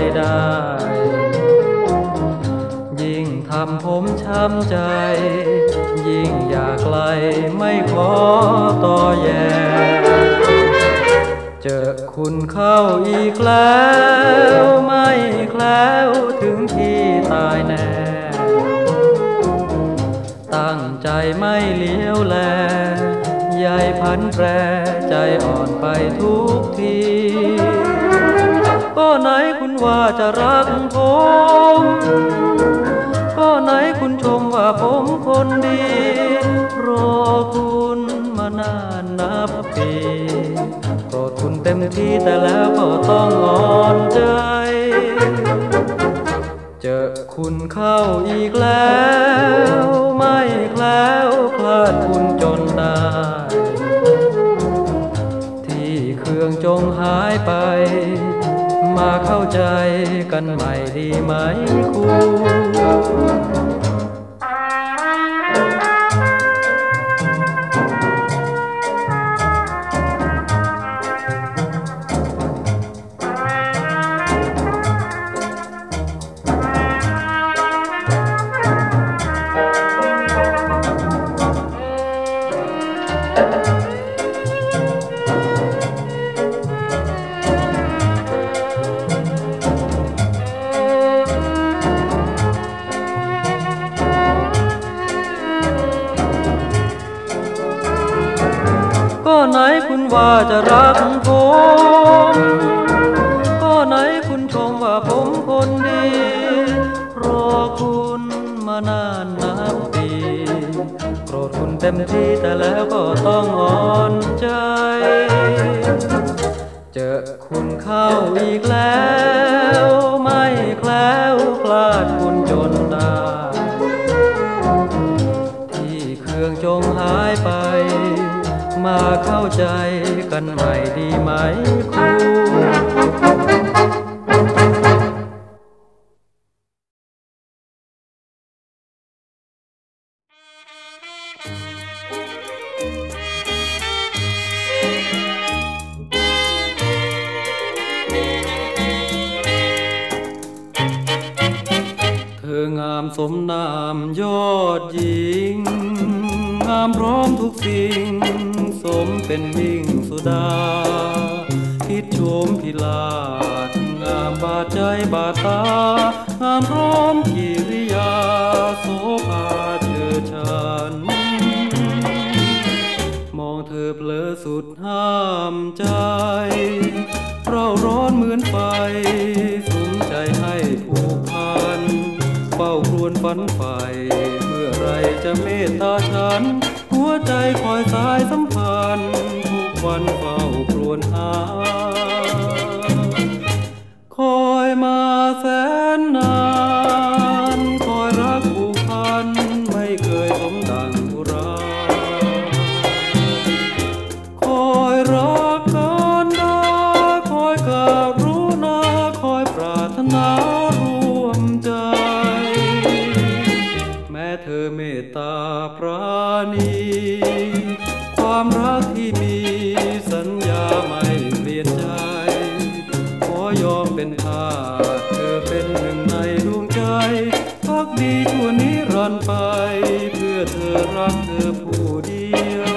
ได้ยิ่งทำผมช้ำใจยิ่งอยากไกลไม่ขอต่อแย่เจอคุณเข้าอีกแล้วไม่แคล้วถึงที่ตายแน่ตั้งใจไม่เลี้ยวแลใยพันแปรใจอ่อนไปทุกทีก็ไหนคุณว่าจะรักผมก็ไหนคุณชมว่าผมคนดีรอคุณมานานนับปีโปรดคุณเต็มที่แต่แล้วก็ต้องอ่อนใจเจอคุณเข้าอีกแล้วไม่แคล้วคลาดคุณจนได้ที่เครื่องจงหายไปมาเข้าใจกันใหม่ดีไหมคุณก็ไหนคุณว่าจะรักผมก็ไหนคุณชมว่าผมคนดีรอคุณมานานนับปีโปรดคุณเต็มที่แต่แล้วก็ต้องอ่อนใจเจอคุณเข้าอีกแล้วไม่แคล้วคลาดคุณจนได้ที่เครื่องจงหายไปมาเข้าใจกันใหม่ดีไหมเธองามสมนามยอดหญิงงามพร้อมทุกสิ่งสมเป็นมิ่งสุดาคิดโฉมพิลาศงามบาดใจบาดตางามพร้อมกิริยาโสภาเชิดชันมองเธอเพลอสุดห้ามใจเร่าร้อนเหมือนไฟสุมใจให้ผูกพันเฝ้าครวญฝันใฝ่เมื่อไรจะเมตตาฉันหัวใจคอยสายสัมพันธ์ทุกวันเฝ้าครวญหาคอยมาแสนนานคอยรักผูกพันไม่เคยสมดังอุราคอยรักกันดาคอยการุณาคอยปรารถนาร่วมใจแม้เธอเมตตาปราณีความรักที่มีสัญญาไม่เปลี่ยนใจขอยอมเป็นทาสเธอเป็นหนึ่งในดวงใจพักดีชั่วนิรันดร์ไปเพื่อเธอรักเธอผู้เดียว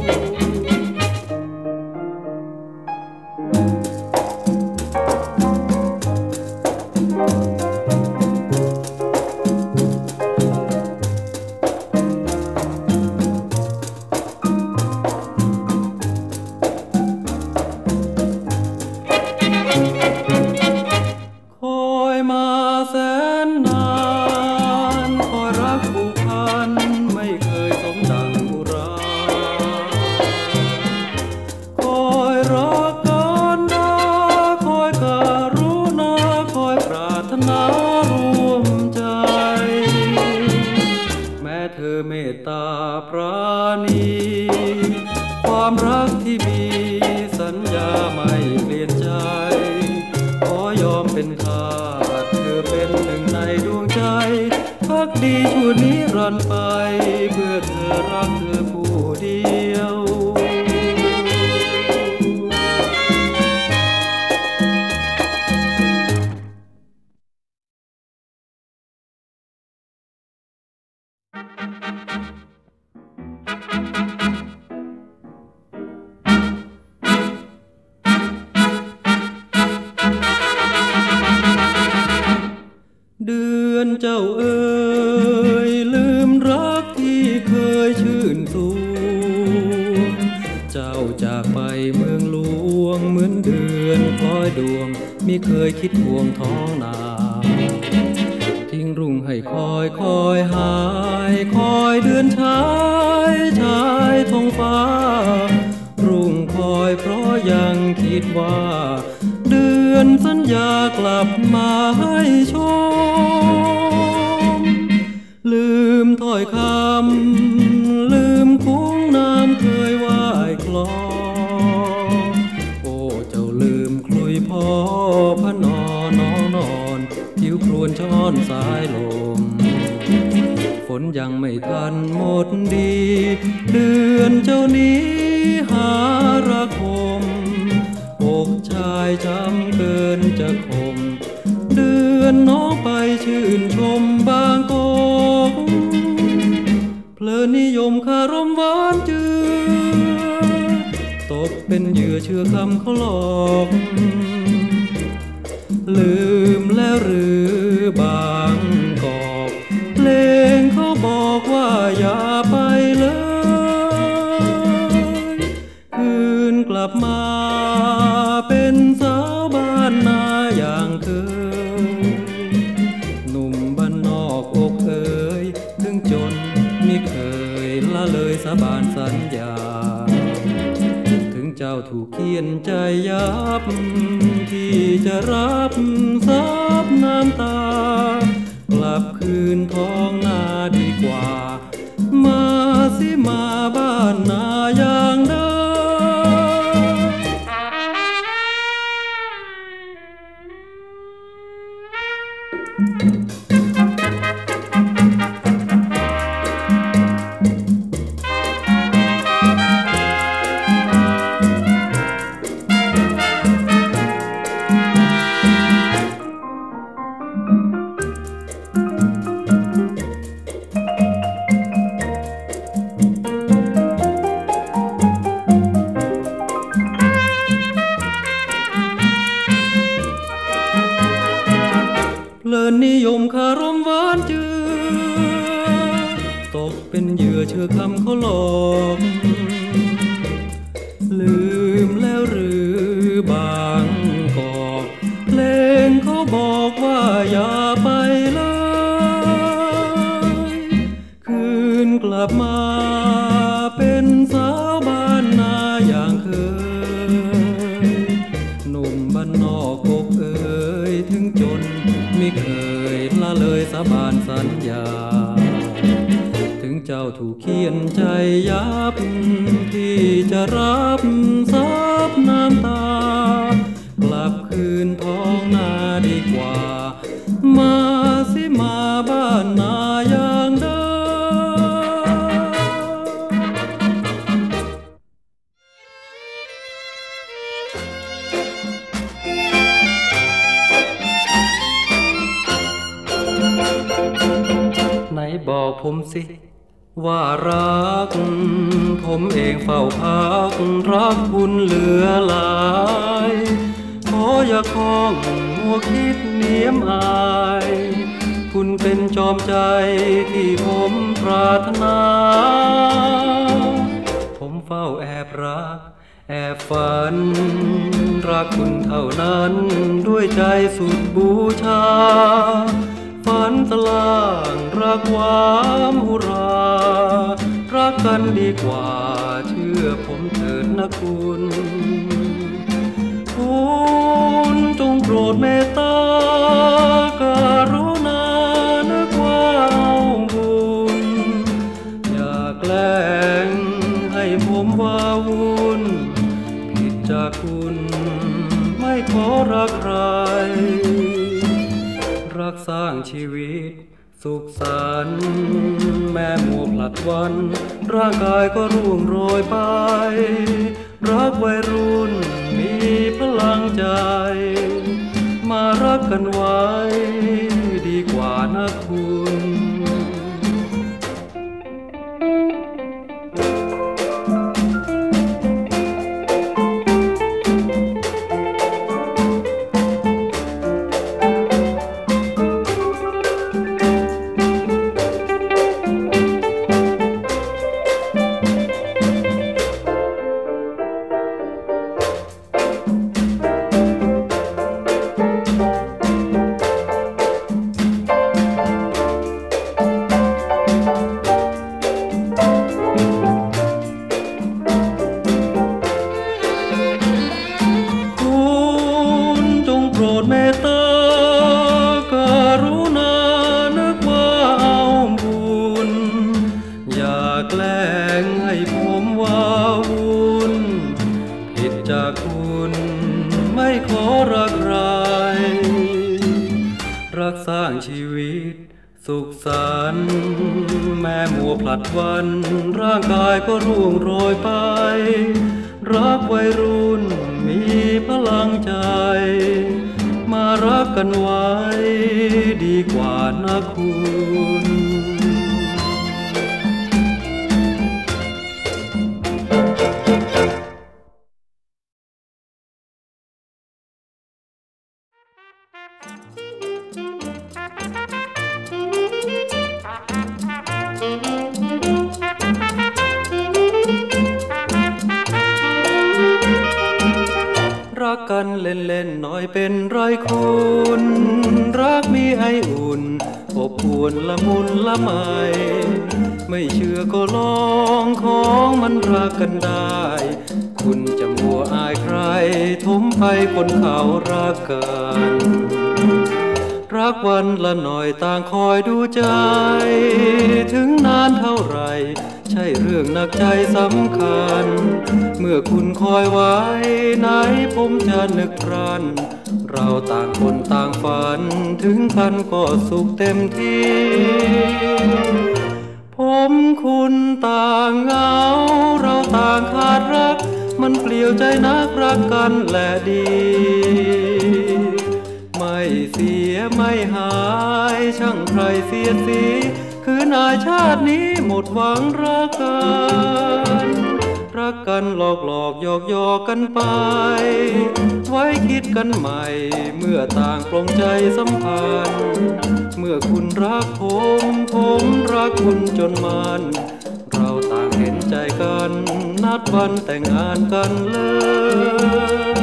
แสนนานคอยรักผูกพันไม่เคยสมดังอุราคอยรักกันดาคอยการุณาคอยปรารถนาร่วมใจแม้เธอเมตตาปราณีความรักที่มีสัญญาไม่เปลี่ยนใจขอยอมเป็นทาสเธอเป็นหนึ่งในดวงใจพักดีชั่วนิรันดร์ไปเพื่อเธอรักเธอผู้เดียวเดือนเจ้าเอ๋ยลืมรักที่เคยชื่นสูงเจ้าจากไปเมืองหลวงเหมือนเดือนคล้อยดวงมิเคยคิดห่วงท้องนาทิ้งรุ่งให้คอยหายคอยเดือนชายท้องฟ้ารุ่งคอยเพราะยังคิดว่าเดือนสัญญากลับมาให้ชมลืมถ้อยคำลืมคุ้งน้ำเคยว่ายคลอโอ้เจ้าลืมคลุยพ่อพระนอนน้องนอนผิวครวนช้อนสายลมฝนยังไม่ทันหมดดีเดือนเจ้านี้หาระคมอกชายช้ำเกินจะคมเดือนน้องไปชื่นชมบางกอกเพลินนิยมคารมหวานเจือตกเป็นเหยื่อเชื่อคำเขาหลอกลืมแล้วหรือบางกอกเพลงเขาบอกว่าอย่าไปเลยคืนกลับมาเป็นสาวบ้านนาอย่างเคยหนุ่มบ้านนอกอกเอ๋ยถึงจนมิเคยละเลยสาบานสัญญาถึงเจ้าถูกเคี่ยนใจยับที่จะรับซับน้ำตากลับคืนท้องนาดีกว่ามาสิมาบ้านนาอย่างเดิมเพลินนิยมคารมหวานเจือตกเป็นเหยื่อเชื่อคำเขาหลอกลืมแล้วหรือบางกอกเพลงเขาบอกว่าอย่าไปเลยคืนกลับมาเป็นสาวบ้านนาอย่างเคยหนุ่มบ้านนอกอกเอ๋ยถึงจนไม่เคยละเลยสาบานสัญญาถึงเจ้าถูกเคี่ยนใจยับที่จะรับซับน้ำตากลับคืนท้องนาดีกว่ามาสิมาบ้านนาอย่างเดิมไหนบอกผมสิว่ารักผมเองเฝ้าพักรักคุณเหลือหลายขออย่าคล้องมัวคิดเนียมอายคุณเป็นจอมใจที่ผมปรารถนาผมเฝ้าแอบรักแอบฝันรักคุณเท่านั้นด้วยใจสุดบูชาฝันตะล่างรักความหุรารักกันดีกว่าเชื่อผมเถิดนะคุณคุณจงโปรดเมตตากรุณานึกว่าเอาบุญอย่าแกล้งให้ผมว้าวุ่นผิดจากคุณไม่ขอรักใครรักสร้างชีวิตสุขสันต์แม้มัวผลัดวันร่างกายก็ร่วงโรยไปรักวัยรุ่นมีพลังใจมารักกันไว้ดีกว่านะคุณรักสร้างชีวิตสุขสันต์แม้มัวผลัดวันร่างกายก็ร่วงโรยไปรักวัยรุ่นมีพลังใจมารักกันไว้ดีกว่านะคุณรักกันเล่นๆหน่อยเป็นไรคุณรักมีไออุ่นอบอวลละมุนละไมไม่เชื่อก็ลองของมันรักกันได้คุณจะมัวอายใครทมไปคนเขารักกันรักวันละหน่อยต่างคอยดูใจถึงนานเท่าไรใช่เรื่องหนักใจสำคัญเมื่อคุณคอยไว้ไหนผมจะนึกครันเราต่างคนต่างฝันถึงกันก็สุขเต็มที่ผมคุณต่างเหงาเราต่างขาดรักมันเปลี่ยวใจนักรักกันแหละดีไม่เสียไม่หายช่างใครเสียสีคือนายชาตินี้หมดหวังรักกันหลอกหยอกกันไปไว้คิดกันใหม่เมื่อต่างปลงใจสัมพันธ์เมื่อคุณรักผมรักคุณจนมันเราต่างเห็นใจกันนัดวันแต่งงานกันเลย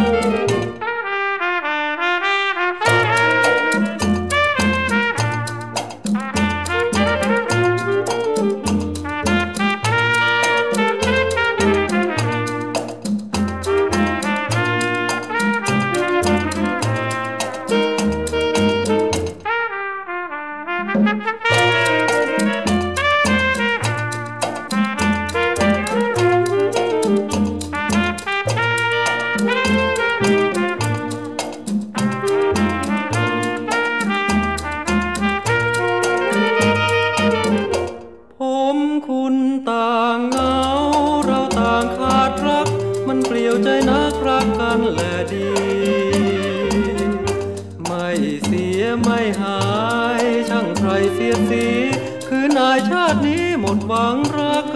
คุณต่างเหงาเราต่างขาดรักมันเปลี่ยวใจนักรักกันแลดีไม่เสียไม่หายช่างใครเสียสีคือนายชาตินี้หมดหวังรัก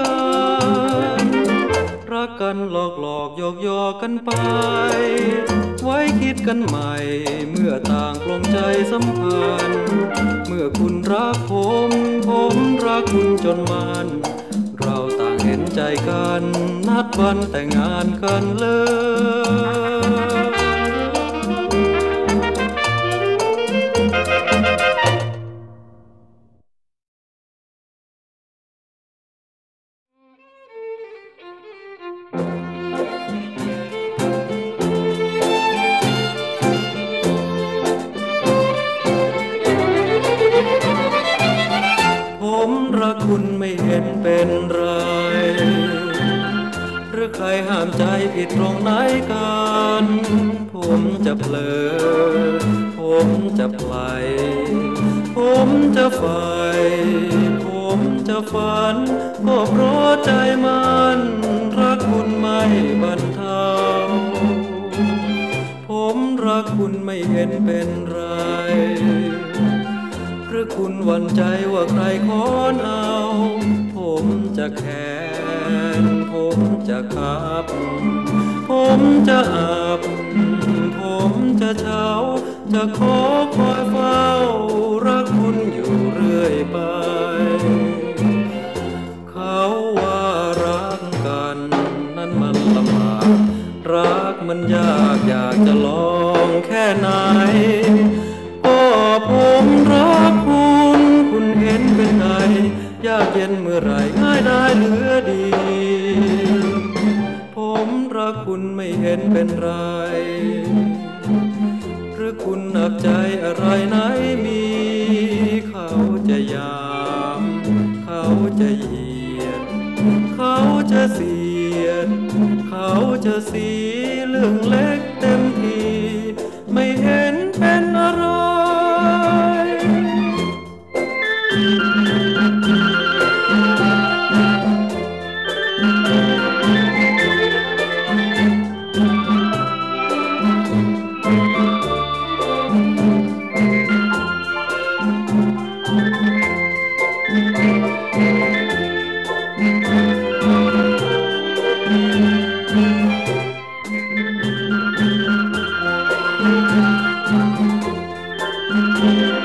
กันหลอกหยอกกันไปไว้คิดกันใหม่เมื่อต่างปลงใจสัมพันธ์เมื่อคุณรักผมรักคุณจนมันเราต่างเห็นใจกันนัดวันแต่งงานกันเลยผมรักคุณไม่เห็นเป็นไรหรือใครห้ามใจผิดตรงไหนกันผมจะเผลอผมจะไผลผมจะใฝ่ผมจะฝันก็เพราะใจมันรักคุณไม่บันเทาผมรักคุณไม่เห็นเป็นไรหรือคุณหวั่นใจว่าใครค้อนเอาผมจะแค้นผมจะขับผมจะอับผมจะเช้าจะขอคอยเฝ้ารักคุณอยู่เรื่อยไปเขาว่ารักกันนั้นมันลำบากรักมันยากอยากจะลองแค่ไหนก็ผมรักคุณเห็นเป็นไงยากเย็นเมื่อไรง่ายได้เหลือดีผมรักคุณไม่เห็นเป็นไรหรือคุณหนักใจอะไรไหนมีเขาจะยามเขาจะเหยียดเขาจะเสียดเขาจะสีเรื่องเล็กเต็มทีไม่เห็นเป็นอะไร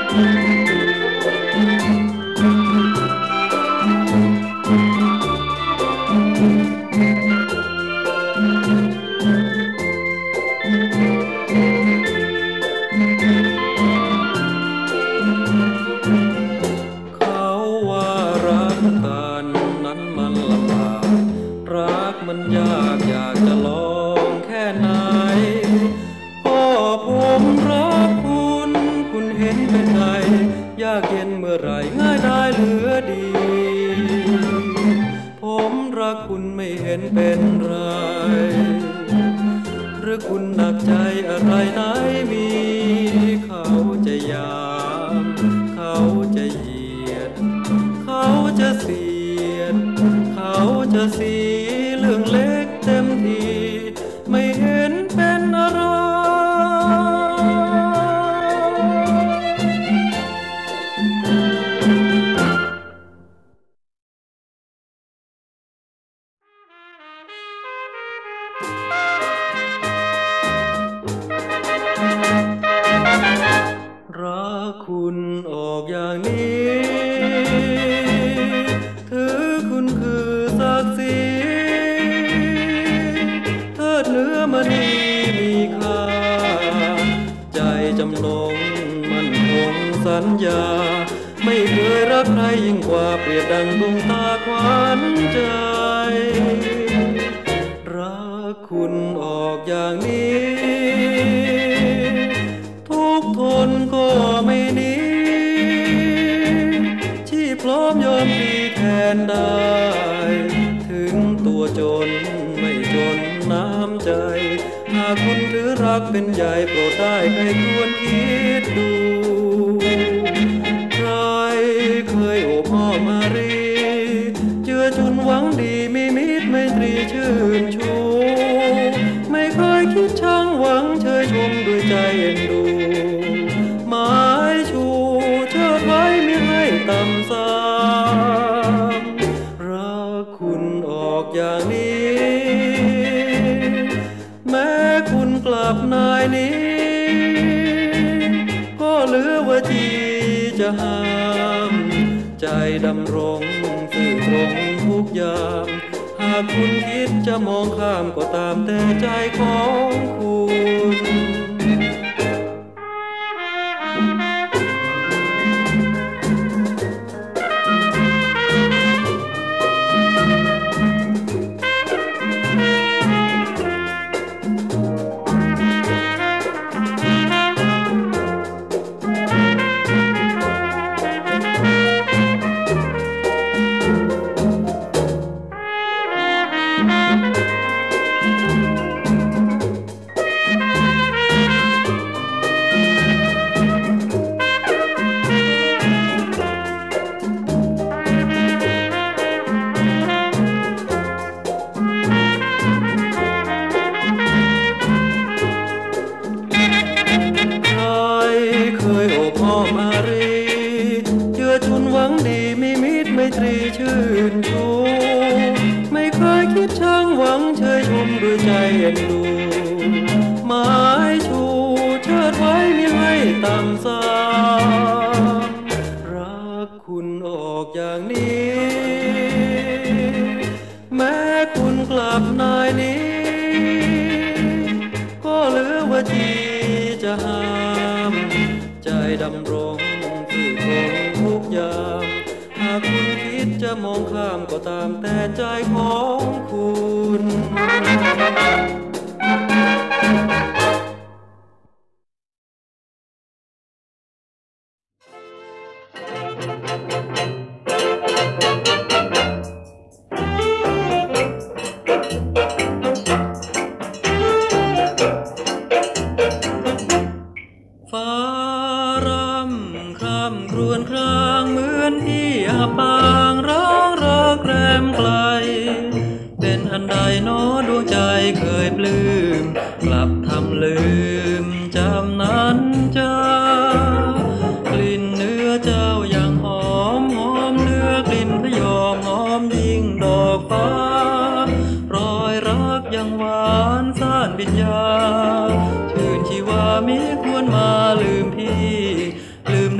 ชื่นชีวามิควรมาลืมพี่ลืมนึก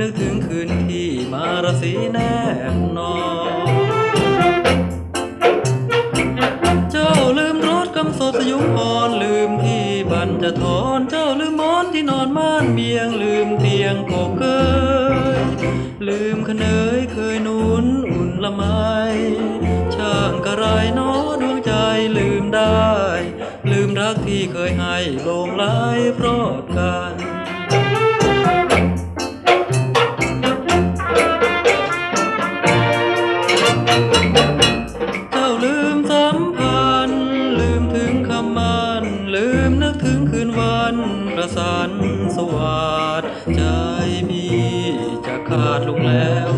กถึงคืนที่มาราศีแนบนอนเจ้าลืมรถกำสดสยุมพรลืมที่บันจะทอนเจ้าลืมหมอนที่นอนม่านเบียงลืมเตียงโกเกยลืมขเนยเคยนุนอุ่นละไมช่างกระไรน้อดวงใจลืมได้ลืมรักที่เคยให้ลงไหลเพราะกันเจ้าลืมสัมพันธ์ลืมถึงคำมันลืมนึกถึงคืนวันประสานสวัสดิ์ใจพี่จะขาดลงแล้ว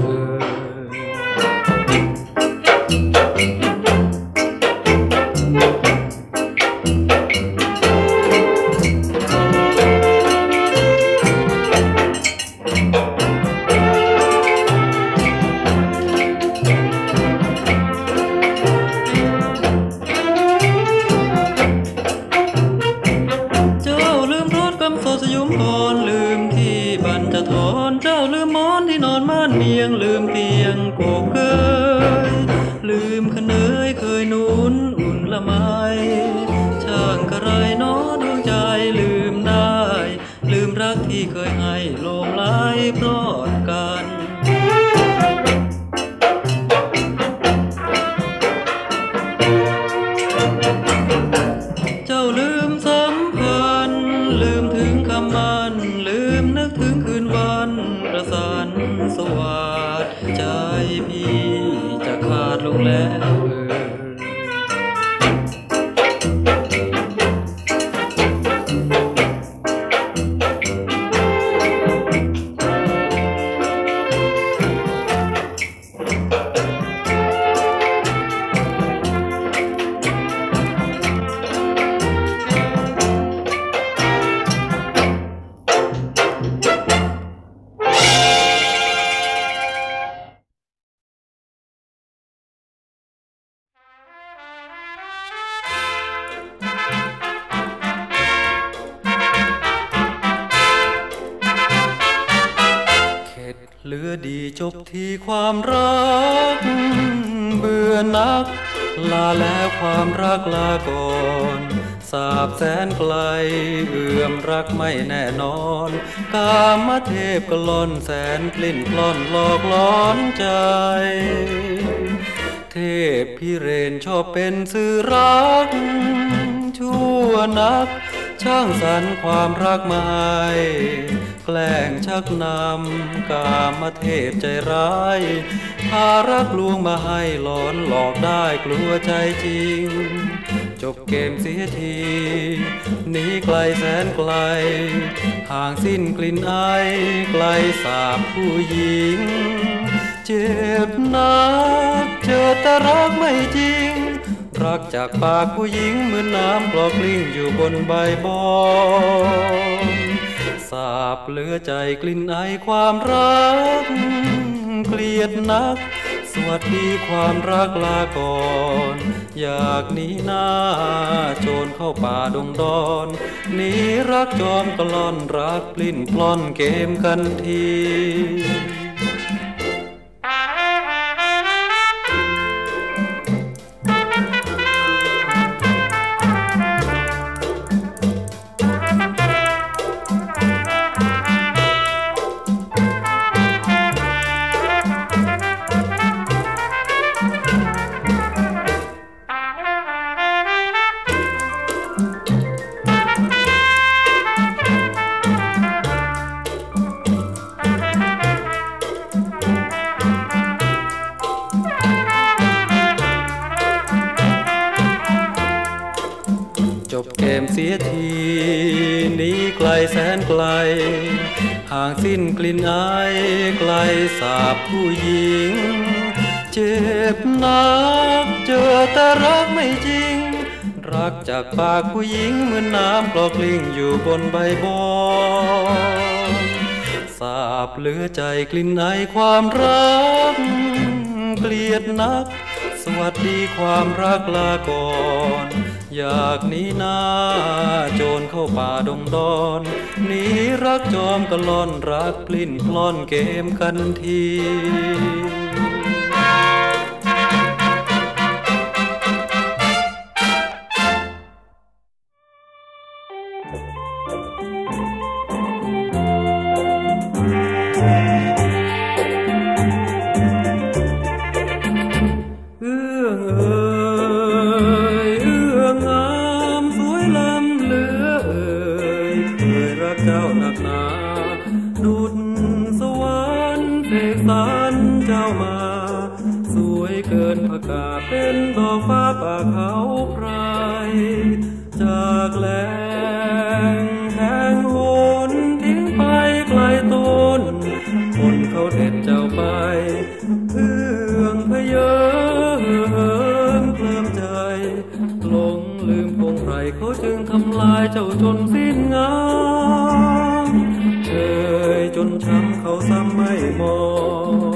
ลืมที่บันจะทอนเจ้าลืมหมอนที่นอนม่านเบียงลืมเตียงโกเกยลืมขเนยเคยนุนอุ่นละไมช่างกระไรน้อดวงใจลืมได้ลืมรักที่เคยให้ลงไหลเพราะกันเจ้าลืมสัมพันธ์ลืมถึงคำมันลืมนึกถึงคืนวันประสานสวัสดิ์ใจพี่จะขาดลงแล้วเหลือดีจบที่ความรักเบื่อนักลาแล้วความรักลาก่อนสาบแสนไกลเอื้อมรักไม่แน่นอนกามเทพกล่อนแสนกลิ่นกล่อนหลอกล้อนใจเทพพิเรนชอบเป็นสื่อรักชั่วนักช่างสรรความรักมาให้แกล้งชักนำกามเทพใจร้ายพารักลวงมาให้หลอนหลอกได้กลัวใจจริงจบเกมเสียทีหนีไกลแสนไกลห่างสิ้นกลิ่นไอไกลสาบผู้หญิงเจ็บนักเจอแต่รักไม่จริงรักจากปากผู้หญิงเหมือนน้ำกรอกกลิ้งอยู่บนใบบอนสาบเหลือใจกลิ่นไอความรักเกลียดนักสวัสดีความรักลาก่อนอยากหนีหน้าโจรเข้าป่าดงดอนหนีรักจอมกล่อนรักปลิ้นปล้อนเกมกันทีจบเกมเสียทีหนีไกลแสนไกลห่างสิ้นกลิ่นไอไกลสาบผู้หญิงเจ็บนักเจอแต่รักไม่จริงรักจากปากผู้หญิงเหมือนน้ำกรอกกลิ้งอยู่บนใบบอนสาบเหลือใจกลิ่นไอความรักเกลียดนักสวัสดีความรักลาก่อนอยากหนีหน้าโจรเข้าป่าดงดอนหนีรักจอมกะล่อนรักปลิ้นปล้อนเกมกันทีเป็นดอกฟ้าป่าเขาไพรจากแหล่งแห่งหนทิ้งไปไกลต้นคนเขาเด็ดเจ้าไปเพื่องพเยอเคลิ้มใจหลงลืมพงไพรเขาจึงทำลายเจ้าจนสิ้นงามเคยจนช้ำเขาซ้ำไม่มอง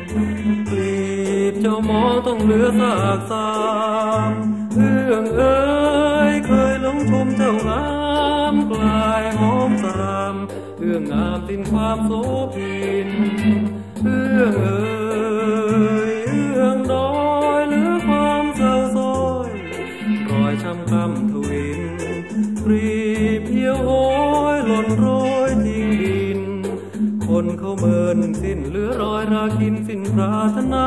เจ้ามองต้องเหลือซากสามเรื่องเอ้ยเคยหลงชมเจ้างามกลายหอมสรามเรื่องงามสิ้นความโสภินเรื่องเอ้ยเรื่องดอยเหลือความเศร้าซ้อยรอยช้ำคำทวินปรีเพียวโหยหล่นโรยทิ้งดินคนเขาเมินสิ้นเหลือรอยราคินสิ้นปรารถนา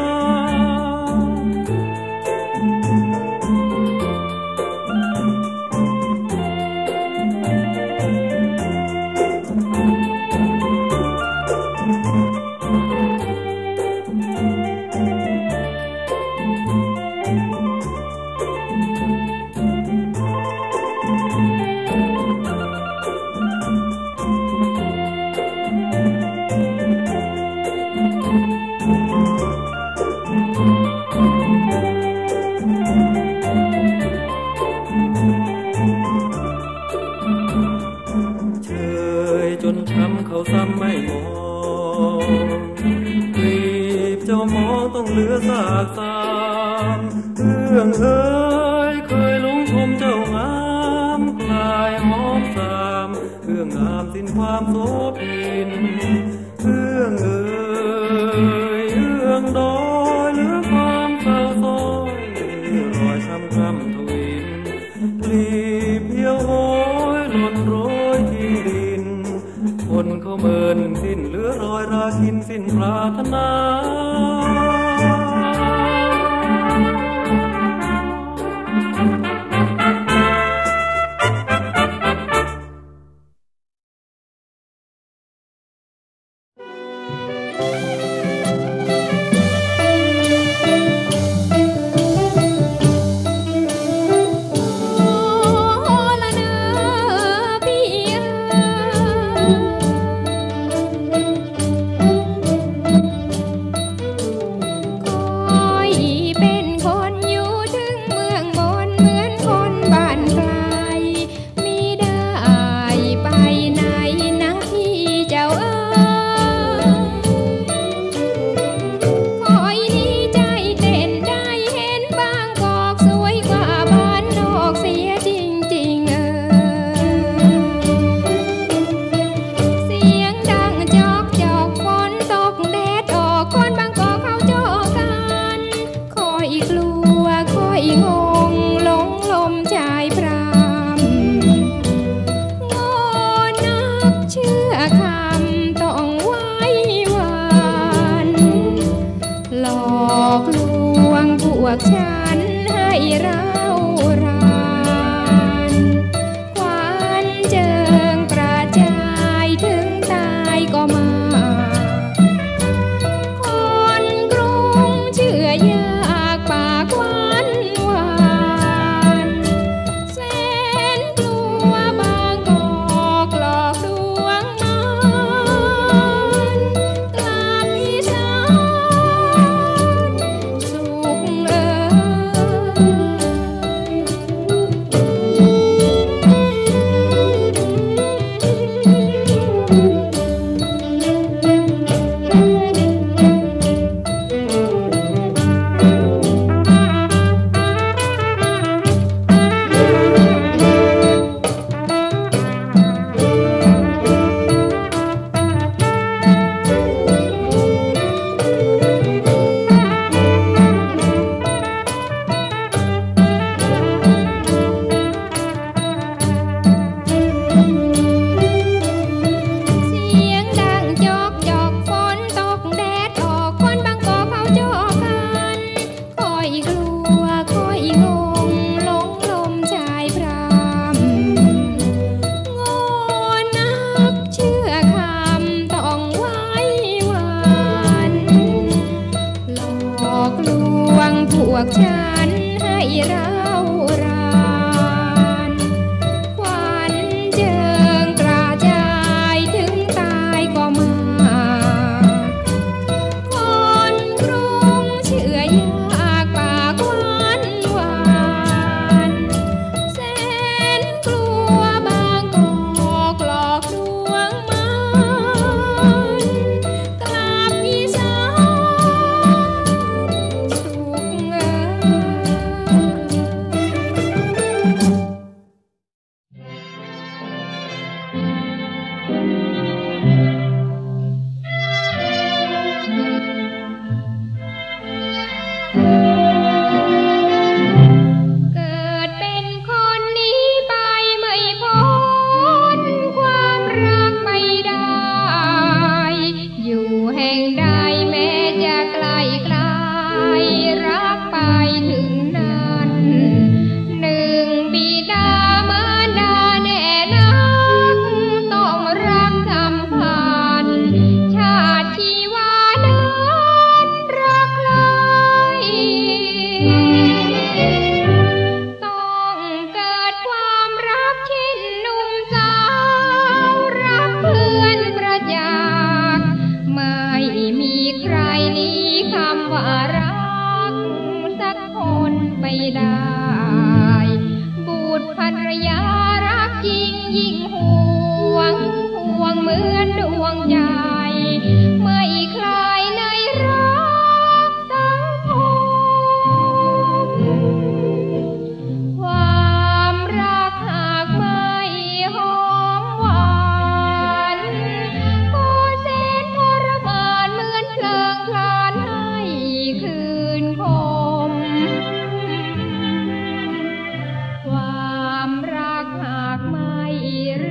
ซ้ำไม่มองกลีบเจ้ามองต้องเหลือซากสามเรื่องเอ้ยเคยหลงชมเจ้างามกลายหอมสามเรื่องงามสิ้นความโสภินเรื่องเอ้ยเรื่องดอยเหลือความเศร้าซ้อยรอยช้ำคำทวินกลีบเพียวโหยหล่นโรยทิ้งดินคนเขาเมินสิ้นเหลือรอยราคินสิ้นปรารถนาฉันให้เรารานควันเจิงกระจายถึงตายก็มาคนกรุงเชื่อยากปากหวานหวานแสนกลัวบางกอกหลอกลวงนอนกลาบอีสานสุขวกฉันให้เรารานควันเจิงกระจายถึงตายก็มาคนกรุงเชื่อยากปากหวานหวานแสนกลัวบางกอกหลอกลวงมันกลับอีสานสุขเกิดเป็นคนนี้ไปไม่พ้นความรักไม่ได้ อยู่แห่งใดแม้จะไกลไกลรักไปถึงนั้นหนึ่งบิดามารดาแน่นักต้องรักสัมพันธ์ชาติชีวานั้นรักใครต้องเกิดความรักเช่นหนุ่มสาวรักเพื่อนประจักษ์ไม่มีใครหนีคำว่ารักสักคนไปได้บุตรภรรยารักจริงยิ่งห่วงห่วงเหมือนดวงใจไม่คลายในรักสังคมความรักหากไม่หอมหวานก็แสนทรมานเหมือนเพลิงพลานให้คืนคมความรักหากไม่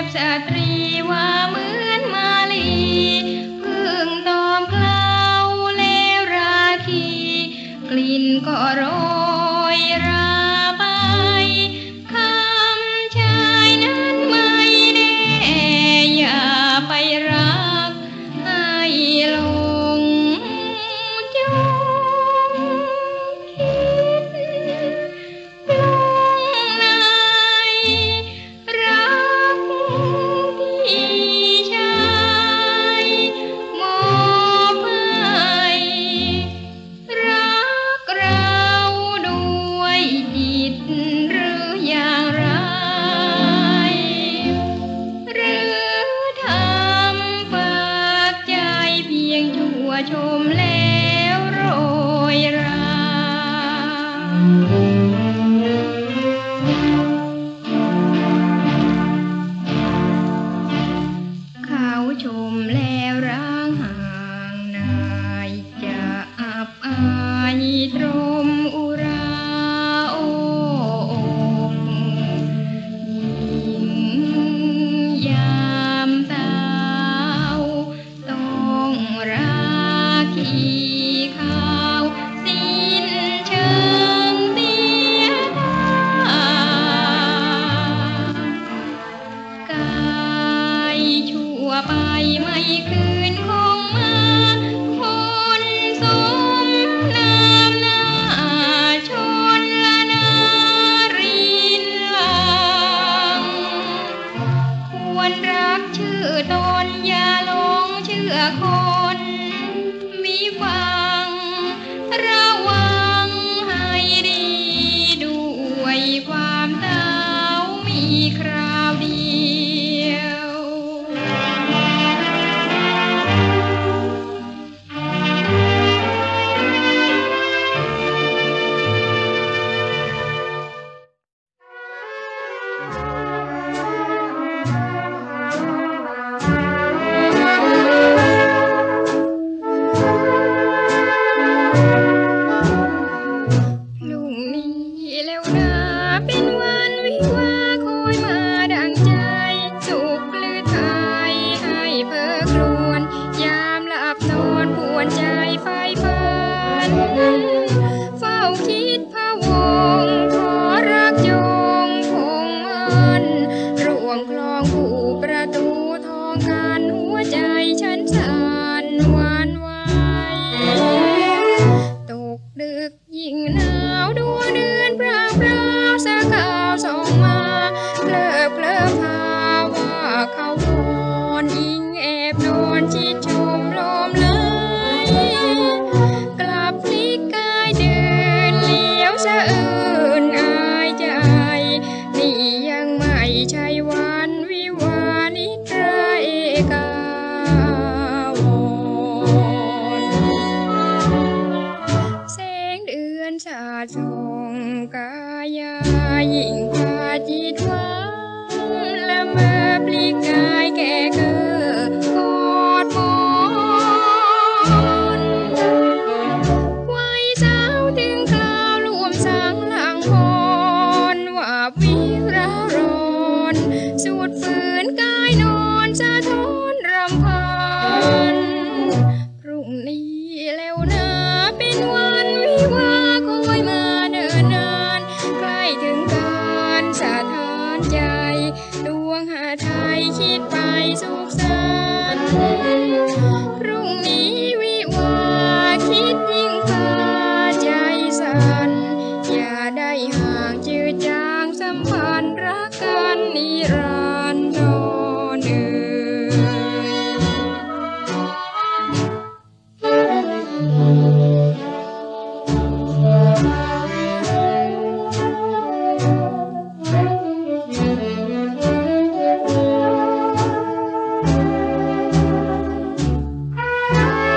สตรีว่าเหมือนมาลีพึ่งตอมเคล้าเลวราคีกลิ่นก็โรยราไปคำชายนั้นไม่แน่อย่าไปรักให้หลงจงคิดลงในรักที่ชายมอบให้รักเราด้วยจิตหรืออย่างไรหรือทำฝากใจเพียงชั่วชมแล้วโรยราเขาชมแล้วร้างห่างนายจะอับอายตรมอุราโอกหญิงยามสาวต้องราคีขาวสิ้นเชิงเสียท่ากายชั่วไปไม่คืนคงมาคนสมนามหน้าชนละนารินลังควรรักชื่อตนอย่าหลงเชื่อคนมิฟังระวังให้ดีด้วยความเศร้ามีคราวเดียวเ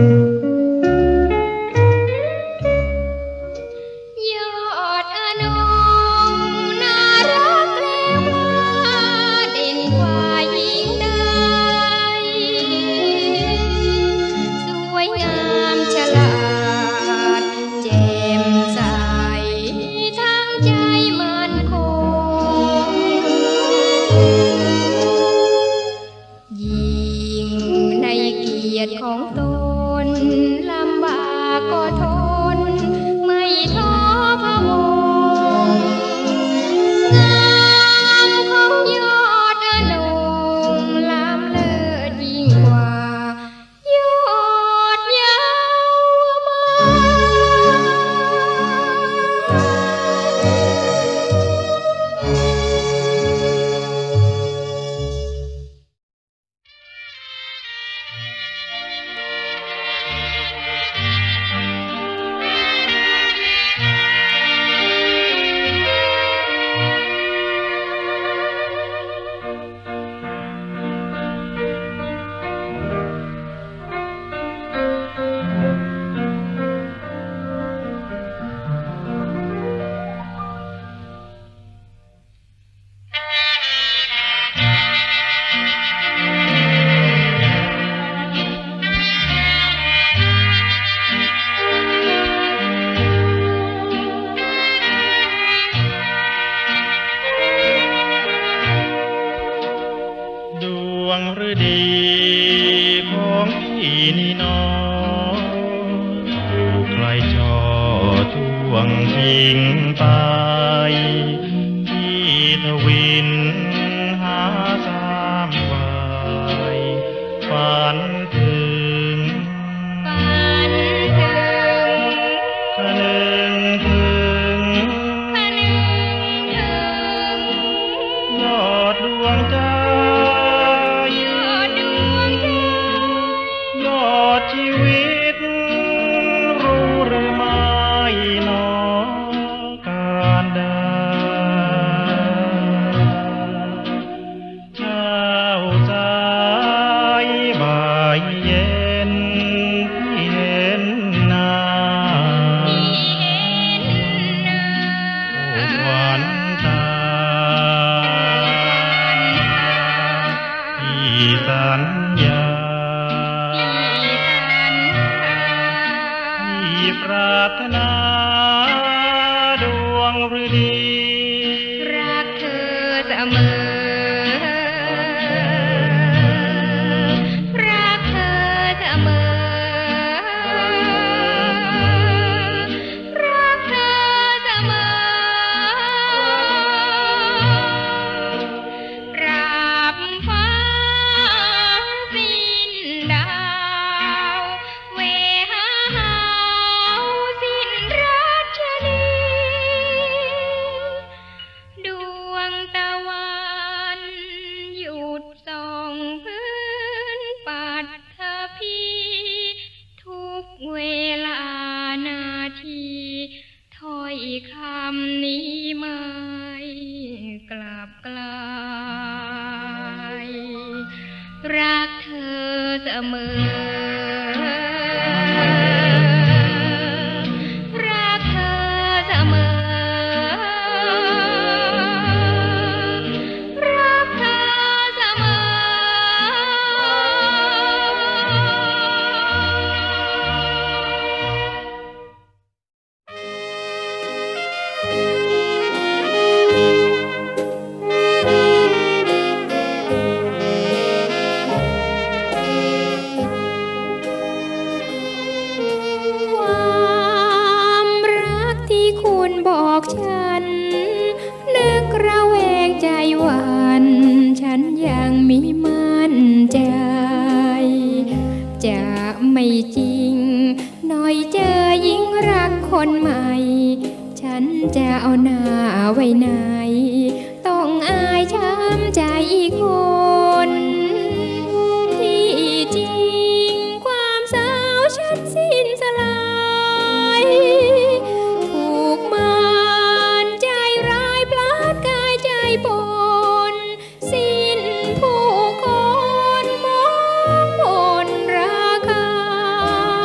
เ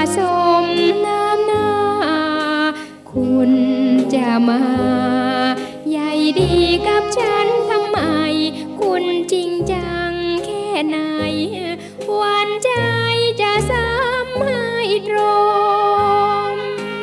สมน้ำหน้าคุณจะมาใหญ่ดีกับฉันทำไมคุณจริงจังแค่ไหนหวานใจจะซ้ำให้ตรง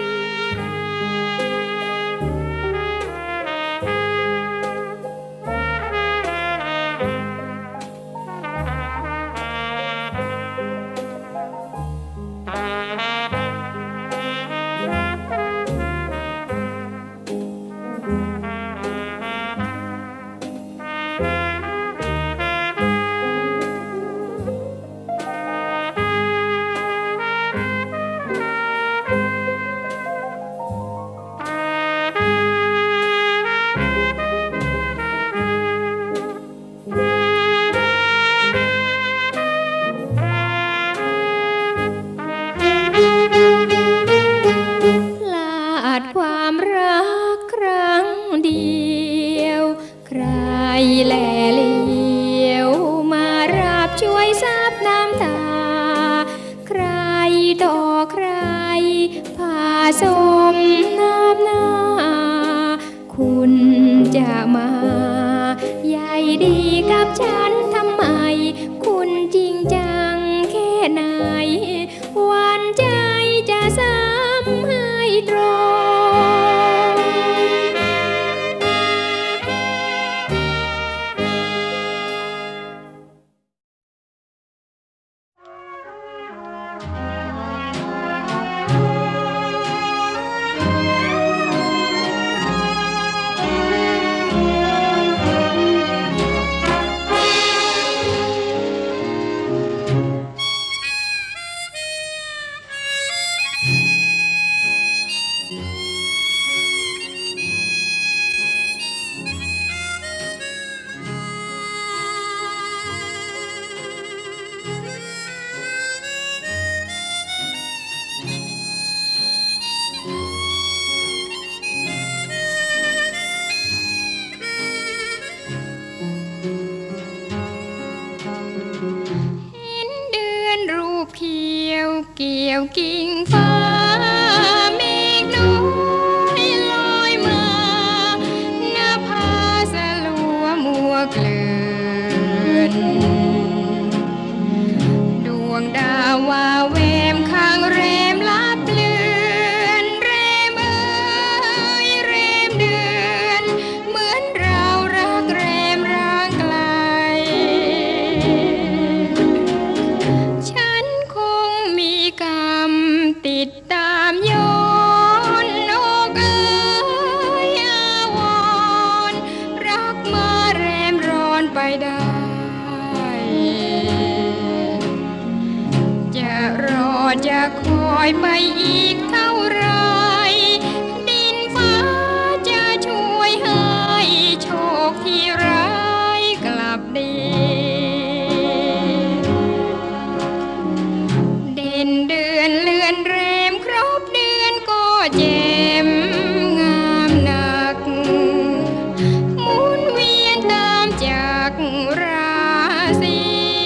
ความรักครั้งเดียวใครแลเลี้ยวมารับช่วยซับน้ำตาใครต่อใครผสมน้ำหน้าคุณจะมาใหญ่ดีกับฉันทำไมคุณจริงจังแค่ไหนหวานใจจะซ้ำให้ตรงเกี่ยวกิ่งฟ้าเมฆน้อยลอยมาหน้าผาสลัวมัวเกลื่อนดวงดาววาแวมข้างแรมลับเลือนแรมเอ่ยแรมเดือนเหมือนเรารักแรมร่างไกลฉันคงมีกรรมติดตามย้อนอกเอ๋ยอาวรณ์รักมาแรมร้อนไปได้จะรอจะคอยไปอีกเท่าไรดินฟ้าจะช่วยให้โชคที่ร้ายกลับดีเด่นเดือนเลื่อนแรมครบเดือนก็แจ่มงามหนักหมุนเวียนตามจากราศี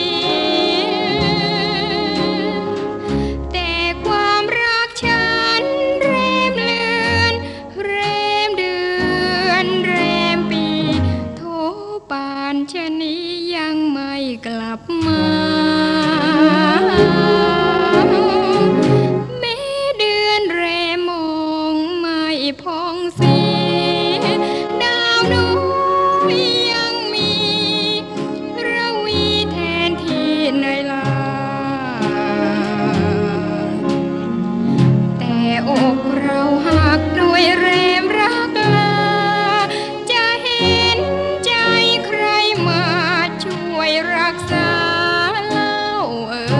แต่ความรักฉันแรมเลือนแรมเดือนแรมปีโทป่านชะนี้ยังไม่กลับมาแม้เดือนแรมมองไม่พองสีดาวน้อยยังมีระวีแทนที่ในลาแต่อกเราหักด้วยแรมรักลาจะเห็นใจใครมาช่วยรักษาเล่าเอ่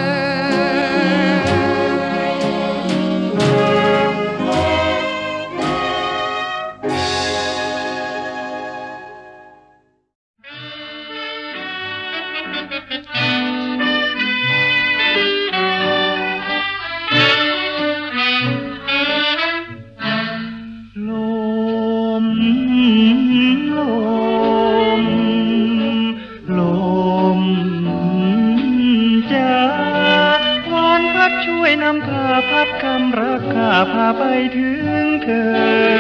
ลมลมลมพัดคำรักข้าพาไปถึงเธอ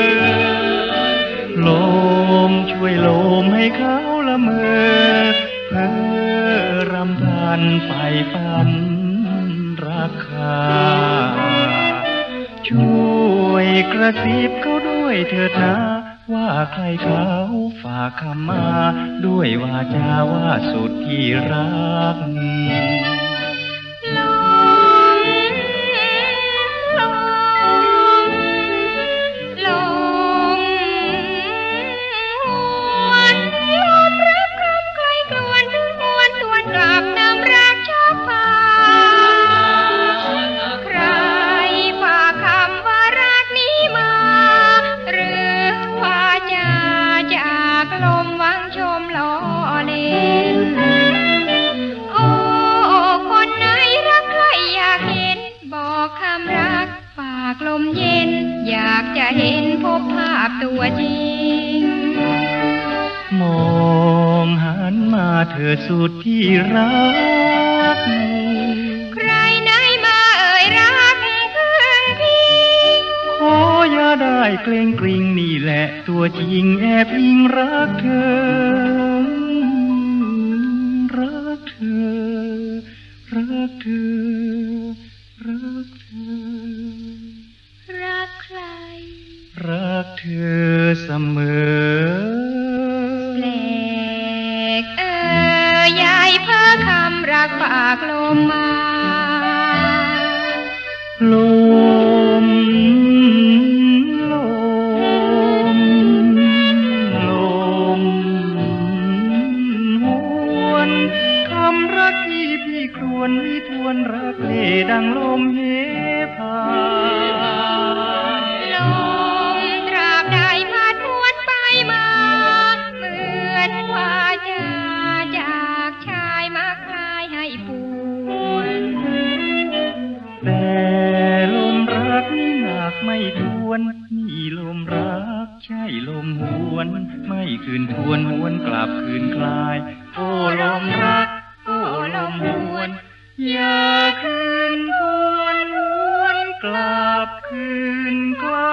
ลมช่วยลมให้เขาละเมอเพ้อรำพันไฟฝันรักข้าช่วยกระซิบเขาด้วยเถิดนะว่าใครเขาฝากคำมาด้วยวาจาว่าสุดที่รักลมเย็นอยากจะเห็นพบภาพตัวจริงมองหันมาเธอสุดที่รักใครไหนมาเอ่ยรักเพื่อนพี่ขออย่าได้เกรงกริ่งนี่แหละตัวจริงแอบอิงรักเธอรักเธอรักเธอรักเธอรักใครรักเธอเสมอแปลกยายเพ้อคำรักปากลมมาลมลมลมหวนคำรักที่พี่ครวญวิทวนรักเล่ดังลมเหพาไม่ทวนนี่ลมรักใช่ลมหวนไม่คืนทวนหวนกลับคืนคลายโอ้ลมรักโอ้ลมหวนอย่าคืนทวนหวนกลับคืนคล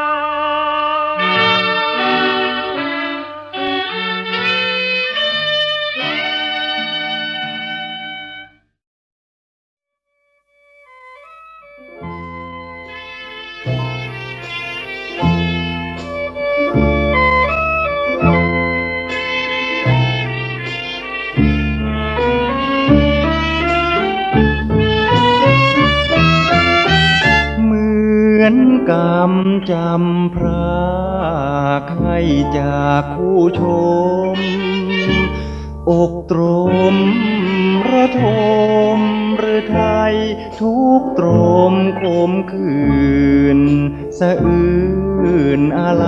กรรมจำพรากให้จากคู่ชมอกตรมระทมหรือไทยทุกตรมขมขื่นสะอื้นอะไร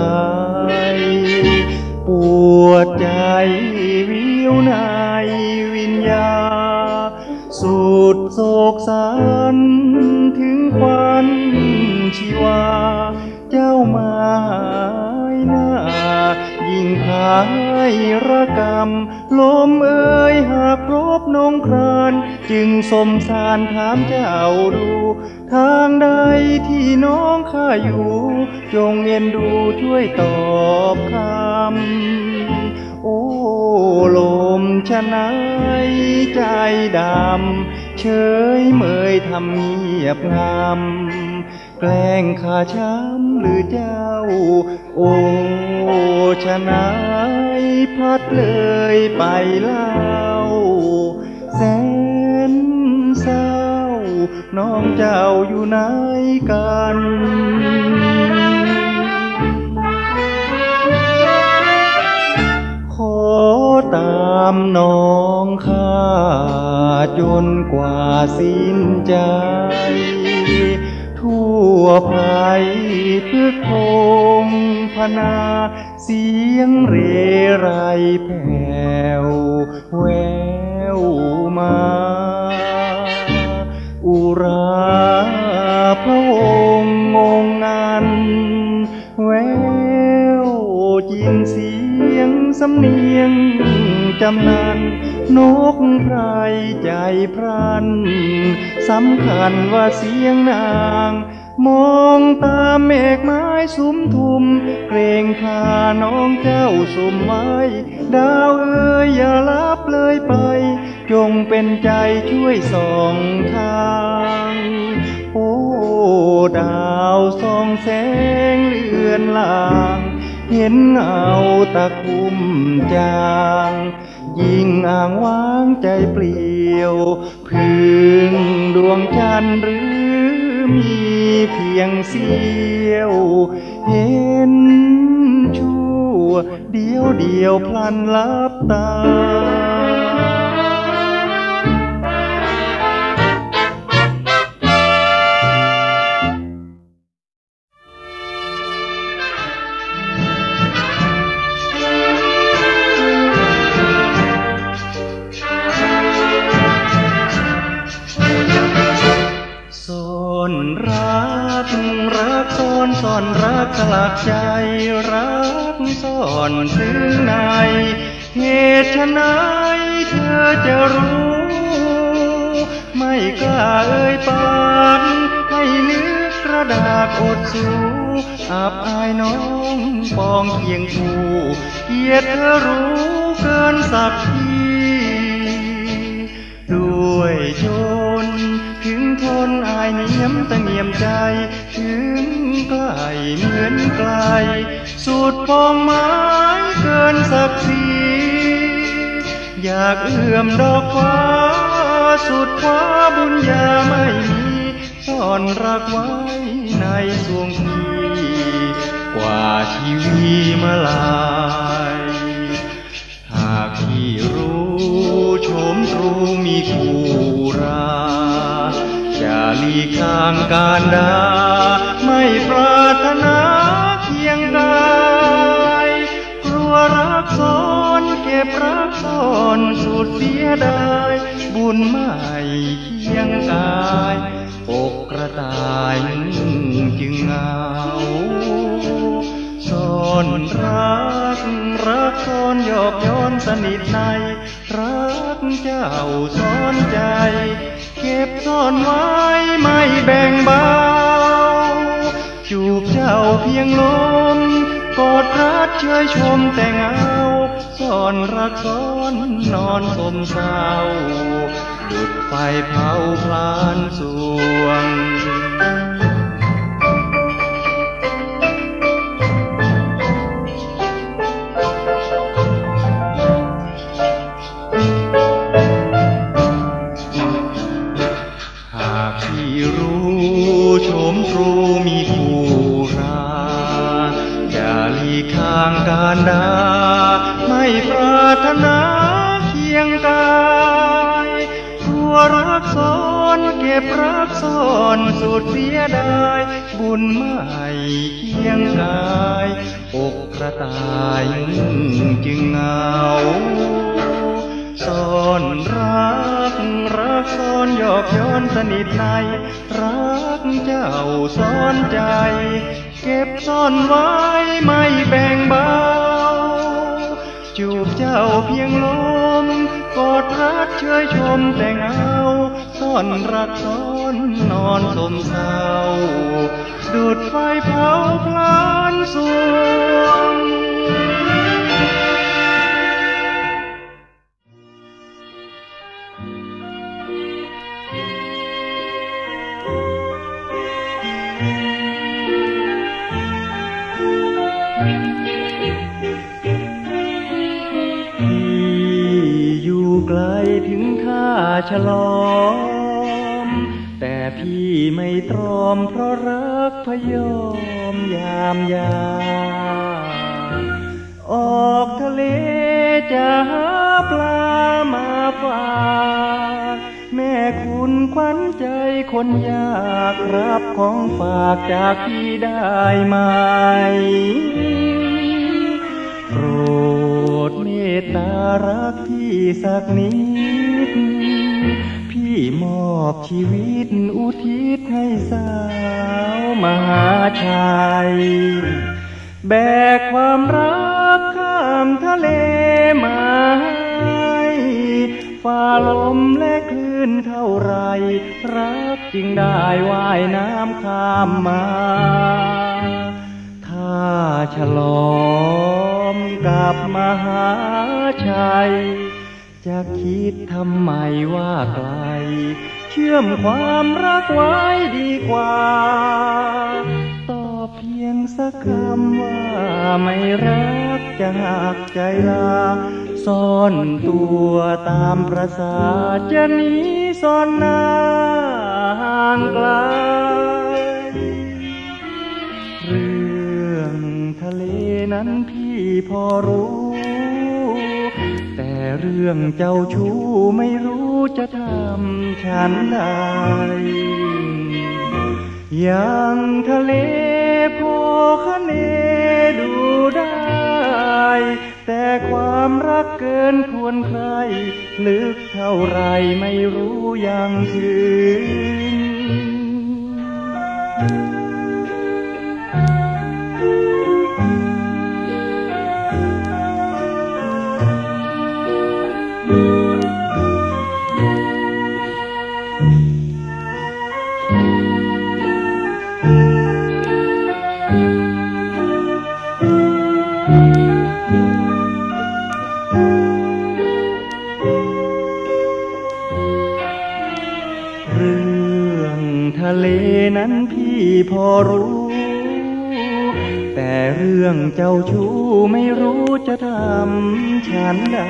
ปวดใจวิวในวิญญาสุดโศกสันถึงควันชีวาเจ้ามาหน้ายิ่งพายระกำลมเอ่ยหากพบนงครานจึงสมสารถามเจ้าดูทางใดที่น้องข้าอยู่จงเอ็นดูช่วยตอบคำโอ้ลมชะไหนใจดำเฉยเมยทำเงียบงามแกล้งข้าช้ำหรือเจ้าโอ้ชะไหนพัดเลยไปเล่าแสนเศร้าน้องเจ้าอยู่ไหนกันขอตามน้องข้าจนกว่าสิ้นใจทั่วไปพึกพงพนาเสียงเรไรแผ่วแววมาอุราพระองค์งงงันแววจินเสียงสำเนียงจำนันนกไพรใจพรันสำคัญว่าเสียงนางมองตามเมฆไม้สุมทุมเกรงพาน้องเจ้าสุมไว้ดาวเอ๋ยอย่าลับเลยไปจงเป็นใจช่วยส่องทางโอ้ดาวส่องแสงเลือนลางเห็นเงาตะคุ่มจางยิ่งอ่างว้างใจเปลี่ยวพึ่งดวงจันทร์หรือมีเพียงเสี้ยวเห็นชั่วเดียวพลันลับตาซ่อนรักสลักใจรักซ่อนถึงในเหตุไฉนเธอจะรู้ไม่กล้าเอ่ยปากให้นึกกระดาษอดสู้อับอายน้องปองเคียงคู่เกียรติเธอรู้เกินสักทีด้วยจนถึงทนอายเนียมตะเงียมใจถึงไกลเหมือนไกลสุดปองไม้เกินศักดิ์ศรีอยากเอื้อมดอกฟ้าสุดฟ้าบุญญาไม่มีซ่อนรักไว้ในสวงพี่กว่าชีวิตมาลายหากพี่รู้โฉมตรูมีคู่ราจะหลีกทางการดาไม่ปรารถนาเคียงกายกลัวรักซ่อนเก็บรักซ่อนสุดเสียดายบุญไม่เคียงกายอกกระต่ายจึงเหงาซ่อนรักซ่อนหยอกย้อนสนิทในรักเจ้าซ่อนใจเก็บซ่อนไว้ไม่แบ่งเบาจูบเจ้าเพียงลมกอดรักเชยชมแต่เงาซ่อนรักซ่อนนอนสมเศร้าดุจไฟเผาพลานสวงโฉมตรูมีคู่ราอย่าหลีกทางการดาไม่ปรารถนาเคียงกายกลัวรักซ่อนเก็บรักซ่อนสุดเสียดายบุญไม่เคียงกายอกกระต่ายจึงเหงาซ่อนรักซ่อนหยอกย้อนสนิทในรักเจ้าซ่อนใจเก็บซ่อนไว้ไม่แบ่งเบาจูบเจ้าเพียงลมกอดรักเชยชมแต่เงาซ่อนรักซ่อนนอนสมเศร้าดุจไฟเผาพลานสวงไกลถึงท่าฉลอมแต่พี่ไม่ตรอมเพราะรักพยอมยามยามออกทะเลจะหาปลามาฝากแม่คุณขวัญใจคนยากรับของฝากจากพี่ได้ไหมโปรดเมตตารักพี่สักนิดพี่มอบชีวิตอุทิศให้สาวมหาชัยแบกความรักข้ามทะเลมาให้ฟ้าลมและคลื่นเท่าไรรักจึงได้ว่ายน้ำข้ามมาถ้าฉลองกับมหาชัยจะคิดทำไมว่าไกลเชื่อมความรักไว้ดีกว่าตอบเพียงสักคำว่าไม่รักจะหักใจลาซ่อนตัวตามประสาจะหนีซ่อนหน้าห่างไกลเรื่องทะเลนั้นพี่พอรู้แต่เรื่องเจ้าชู้ไม่รู้จะทำฉันใดอย่างทะเลพอคะเนดูได้แต่ความรักเกินควรใครลึกเท่าไรไม่รู้ยังถึงทะเลนั้นพี่พอรู้แต่เรื่องเจ้าชู้ไม่รู้จะทำฉันใด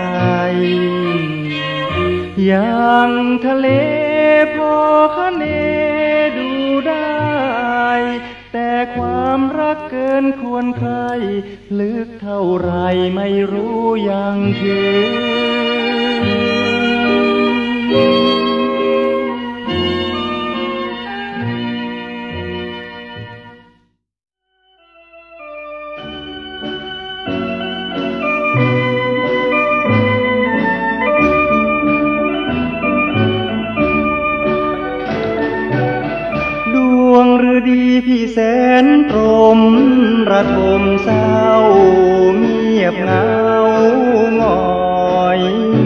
อย่างทะเลพอคะเนดูได้แต่ความรักเกินควรใครลึกเท่าไรไม่รู้ยังถึงดีพี่แสนตรมระทมเศร้าเงียบเหงาหงอย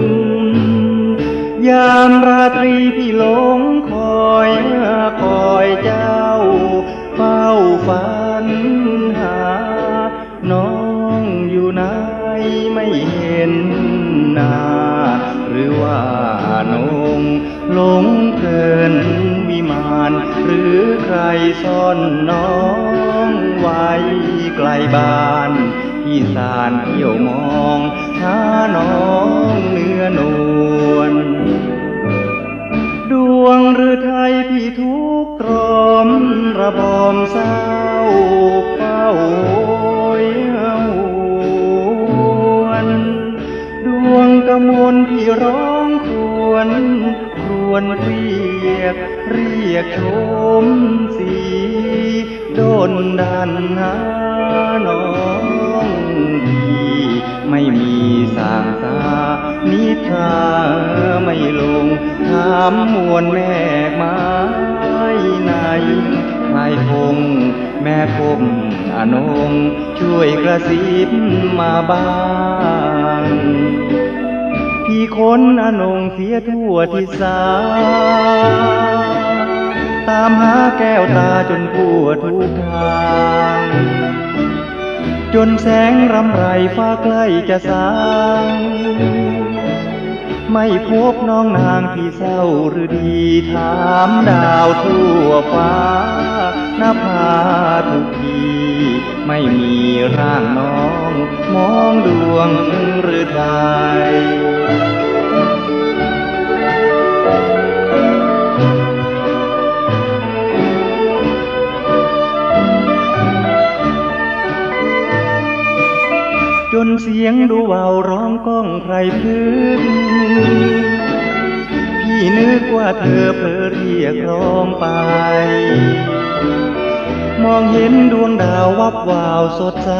ยามราตรีพี่หลงคอยเจ้าเฝ้าฝันหาน้องอยู่ไหนไม่เห็นหน้าหรือว่านงหลงเกินวิมานหรือใครซ่อนน้องไว้ไกลบ้านพี่สานเที่ยวมองหาน้องเนื้อนวลดวงฤทัยพี่ทุกตรอมระบอมเศร้าเฝ้าหวนดวงกมลพี่ร้องครวญเรียกชมสีโดนดันหาน้องพี่ไม่มีสางตานิทราไม่ลงถามมวลแม่ไม้ไหนไม้คงแม่คมอนงช่วยกระซิบมาบ้างพี่คนอนงเสียทั่วที่สาตามหาแก้วตาจนทั่วทุกทางจนแสงรำไรฟ้าใกล้จะสางไม่พบน้องนางพี่เศร้าหรือดีถามดาวทั่วฟ้านภาทุกทีไม่มีร่างน้องมองดวงหรือไทยจนเสียงดูเบาร้องก้องไพรพลึกพี่นึกว่าเธอเผลอเรียกร้องไปมองเห็นดวงดาววับวาวสดใส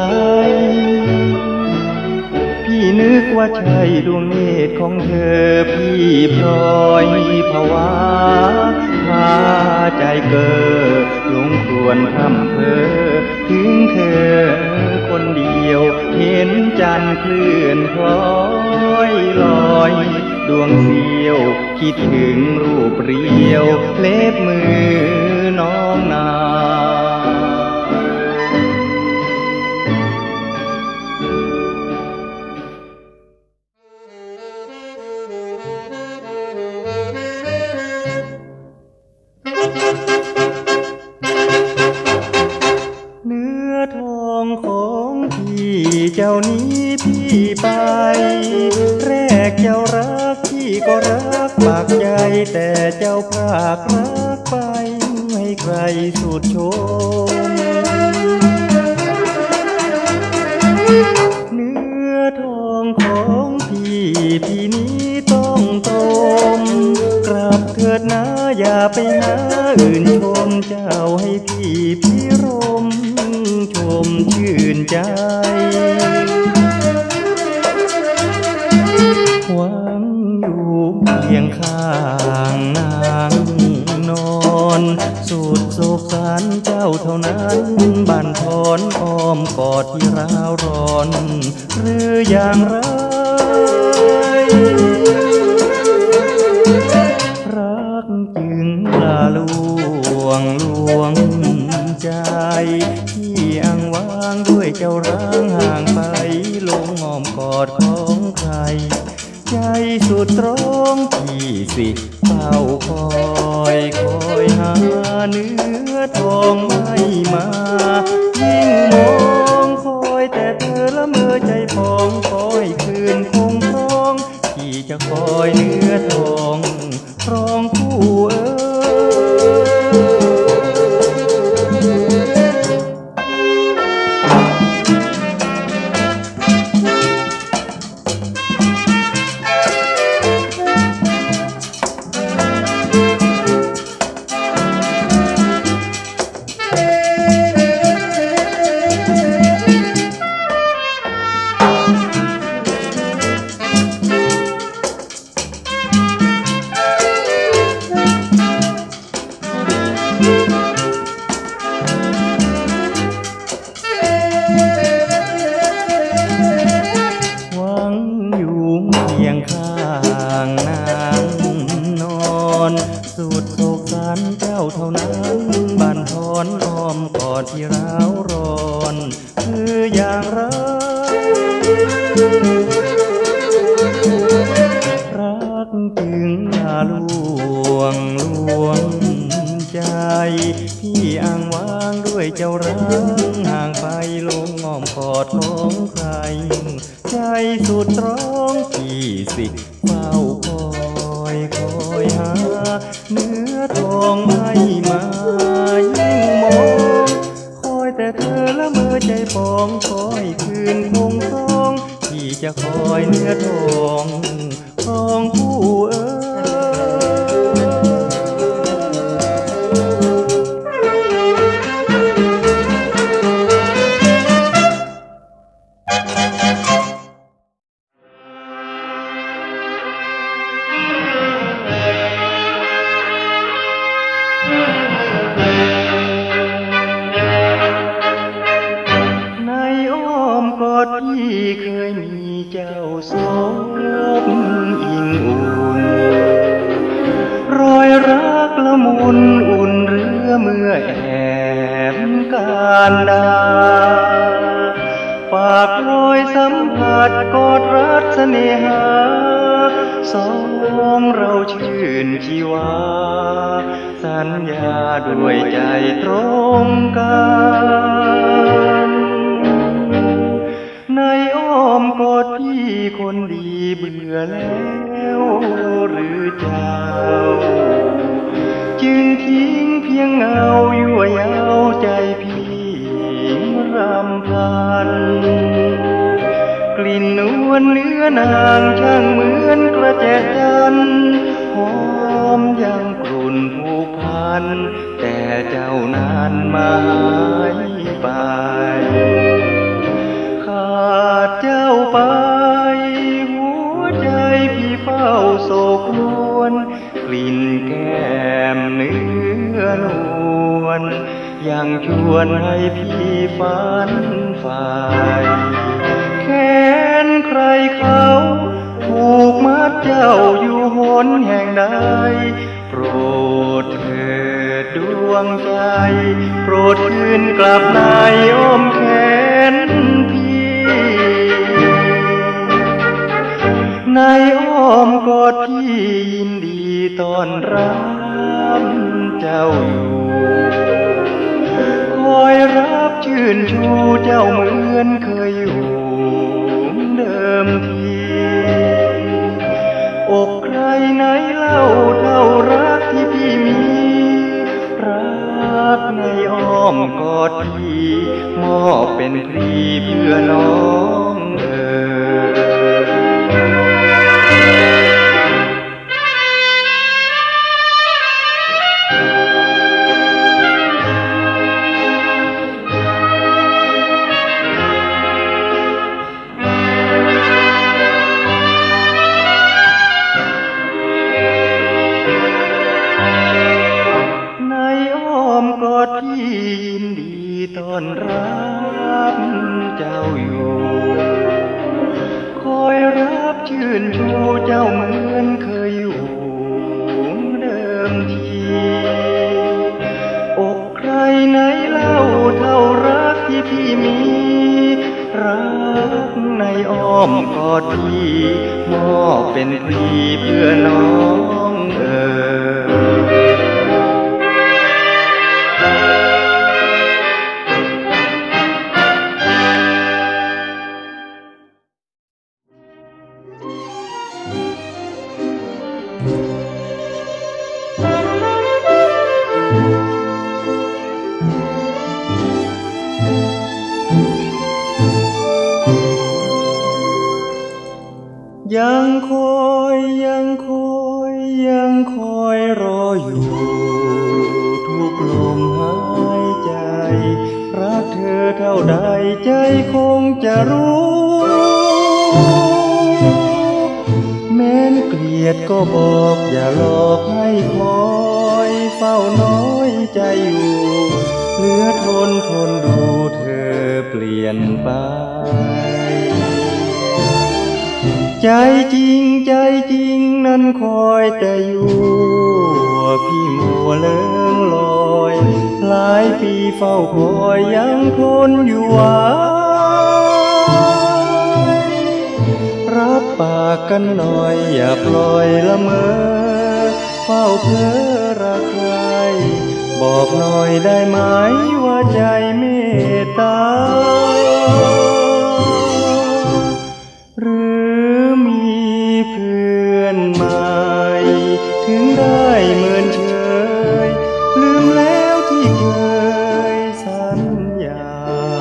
พี่นึกว่าใช่ดวงเนตรของเธอพี่พลอยภาวะพาใจเก้อหลงครวญพร่ำเพ้อถึงเธอคนเดียวเห็นจันทร์เคลื่อนคล้อยลอยดวงเสียวคิดถึงรูปเรียวเล็บมือน้องนาเนื้อทองของพี่เจ้านี้พี่ไปแรกเจ้ารักพี่ก็รักปากใจแต่เจ้าพรากรักไปให้ใครสุดโชมเนื้อทองของพี่ที่นี้ต้องตรมกราบเถิดนะอย่าไปหาอื่นชมเจ้าให้พี่พิรมชมชื่นใจหวังอยู่เพียงข้างนางนอนสุดโศกสารเจ้าเท่านั้นบั่นทอนอ้อมกอดที่ร้าวร้อนหรืออย่างไรรักจึงละลวงใจที่อ้างว้างด้วยเจ้าร้างห่างไปลงอ้อมกอดของใครใจสุดตรองพี่สิเฝ้าคอยหาเนื้อทองไม่มายิ่งมองคอยแต่เธอละเมอใจพองคอยคืนคงครองพี่จะคอยเนื้อทองครองคู่สุดโศกสันเจ้าเท่านั้นบั่นทอนอ้อมกอดที่ร้าวร้อนคืออย่างไรรักจึงละลวงใจที่อ้างว้างด้วยเจ้ารักห่างไปลงอ้อมกอดของใครใจสุดตรองพี่สิเฝ้าคอยหาเนื้อทองไม่มายิ่งมองคอยแต่เธอละเมอใจปองคอยคืนคงครองที่จะคอยเนื้อทองครองผู้ที่เคยมีเจ้าสมอิงอุ่นรอยรักละมุนอุ่นเรือเมื่อแอบการดาฝากรอยสัมผัสกอดรักเสน่หาสองเราชื่นชีวาสัญญาด้วยใจตรงกันในอ้อมกอดพี่คนดีเบื่อแล้วหรือเจ้าจึงทิ้งเพียงเงายั่วยาวใจพี่รำพันกลิ่นนวลเนื้อนางช่างเหมือนกระแจจันทร์หอมยังกลุ่นผูกพันแต่เจ้านานมาหายไปขาดเจ้าไปหัวใจพี่เฝ้าโศกนวลกลิ่นแก้มเนื้อนวลยังชวนให้พี่ฝันใฝ่แค้นใครเขาผูกมัดเจ้าอยู่หนแห่งใดโปรดเถิดดวงใจโปรดคืนกลับในอ้อมแขนพี่ในอ้อมกอดพี่ยินดีต้อนรับเจ้าอยู่คอยรับชื่นชูเจ้าเหมือนเคยอยู่เดิมทีอกใครไหนเล่าเท่ารักที่พี่มีรักในอ้อมกอดพี่มอบเป็นพรีเพื่อน้องกอดพี่ยินดีต้อนรับเจ้าอยู่คอยรับชื่นชูเจ้าเหมือนเคยอยู่เดิมทีอกใครไหนเล่าเท่ารักที่พี่มีรักในอ้อมกอดพี่มอบเป็นพรีเพื่อน้องยังคอยยังคอยยังคอยรออยู่ทุกลมหายใจรักเธอเท่าใดใจคงจะรู้แม้นเกลียดก็บอกอย่าหลอกให้คอยเฝ้าน้อยใจอยู่เหลือทนดูเธอเปลี่ยนไปใจจริงนั้นคอยแต่อยู่พี่มัวเลื่องลอยหลายปีเฝ้าคอยยังทนอยู่หวายรับปากกันหน่อยอย่าปล่อยละเมอเฝ้าเพ้อรักใครบอกหน่อยได้ไหมว่าใจเมตตาหรือมีเพื่อนใหม่ถึงได้เหมือนเฉยลืมแล้วที่เคยสัญญา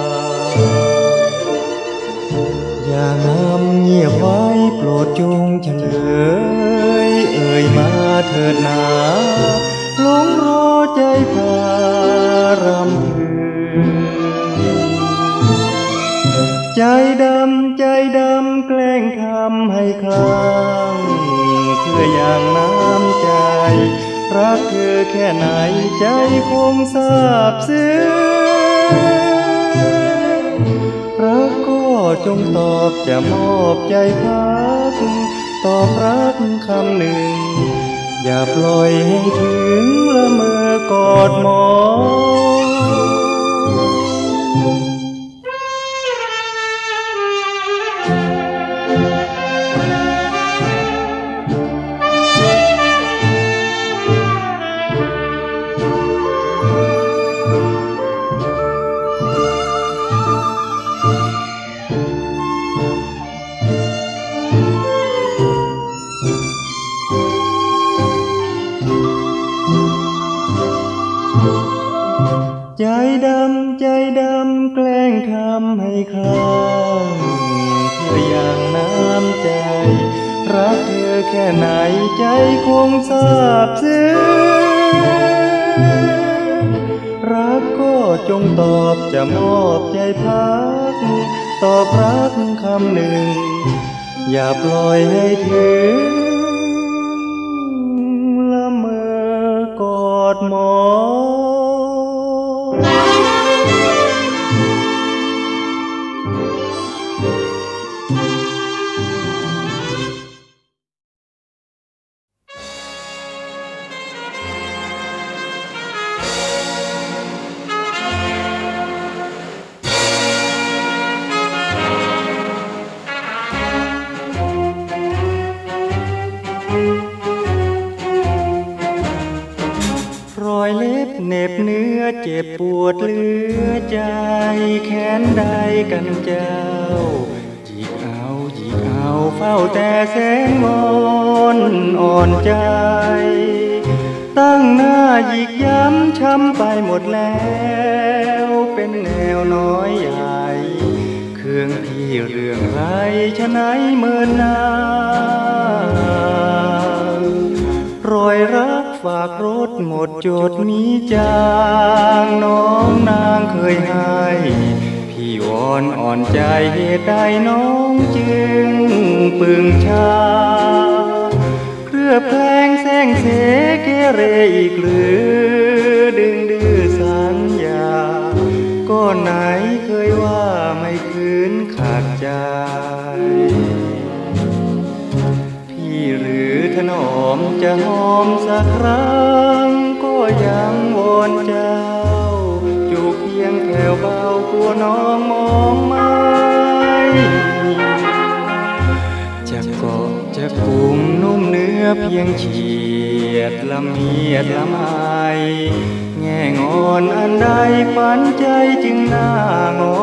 อย่างเงียบไว้โปรดจงเฉลยเอ่ยมาเถิดนาหลงรอใจพารำพึงใจดำแกล้งทำให้คลั่งเพื่ออย่างน้ำใจรักเธอแค่ไหนใจคงซาบซึ้งรักก็จงตอบจะมอบใจพักตอบรักคำหนึ่งอย่าปล่อยให้ถึงละเมอกอดมองใจดำแกล้งทำให้คลั่งเพื่ออย่างน้ำใจรักเธอแค่ไหนใจคงซาบซึ้งรักก็จงตอบจะมอบใจพักตอบรักคำหนึ่งอย่าปล่อยให้ถึงละเมอกอดมองอยเล็บเหน็บเนื้อเจ็บปวดเหลือใจแค้นใดกันเจ้าหยิกเอาเฝ้าแต่แสงมนอ่อนใจตั้งหน้าหยิกย้ำช้ำไปหมดแล้วเป็นแนวน้อยใหญ่เครื่องพี่เรื่องไรฉะไหนเมินนารอยรักฝากรถหมดจดมีจางน้องนางเคยให้พี่วอนอ่อนใจเหตุใดน้องจึงปึงชาเครือแพลงแซงเสเกเรอีกหรือดึงดื้อสัญญาก็ไหนเคยว่าไม่คืนขาดใจพี่หรือถนอมจะหอมสักครั้งก็ยังวอนเจ้าจูบเพียงแผ่วเบากลัวน้องมองไม่จะเกาะจะกุมนุ่มเนื้อเพียงเฉียดละเมียดละไมแง่งอนอันใดฝันใจจึงน่างอ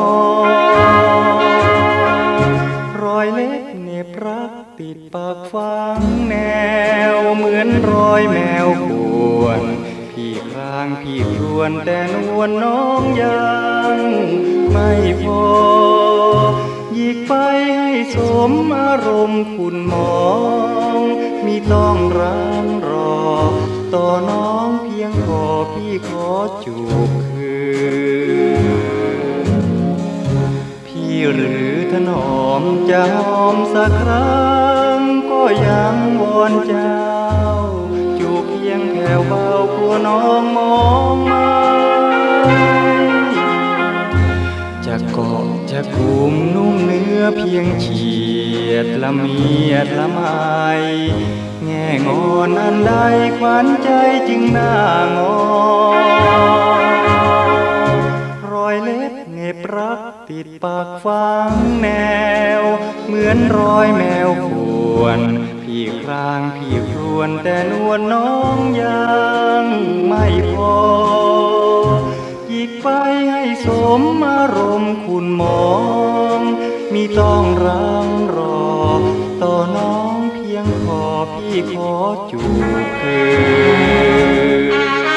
รอยเล็บเหน็บรักติดปากฟังแนวเหมือนรอยแมวข่วนพี่ครางพี่ครวนแต่นวลน้องยังไม่พอหยิกไปให้สมอารมณ์ขุ่นหมองมีต้องร้างรอต่อน้องเพียงขอพี่ขอจูบคืนพี่หรือถนอมจะหอมสักครั้งก็ยังวอนเจ้าจูบเพียงแผ่วเบากลัวน้องมองไม่จะเกาะจะกุมนุ่มเนื้อเพียงเฉียดละเมียดละไมแง่งอนอันใดขวัญใจจึงน่างอรอยเล็บเหน็บรักติดปากฟังแนวเหมือนรอยแมวข่วนพี่ครางพี่ครวนแต่นวลน้องยังไม่พอหยิกไปให้สมอารมณ์ขุ่นหมองมีต้องรังรอต่อน้องเพียงขอพี่ขอจูบคืน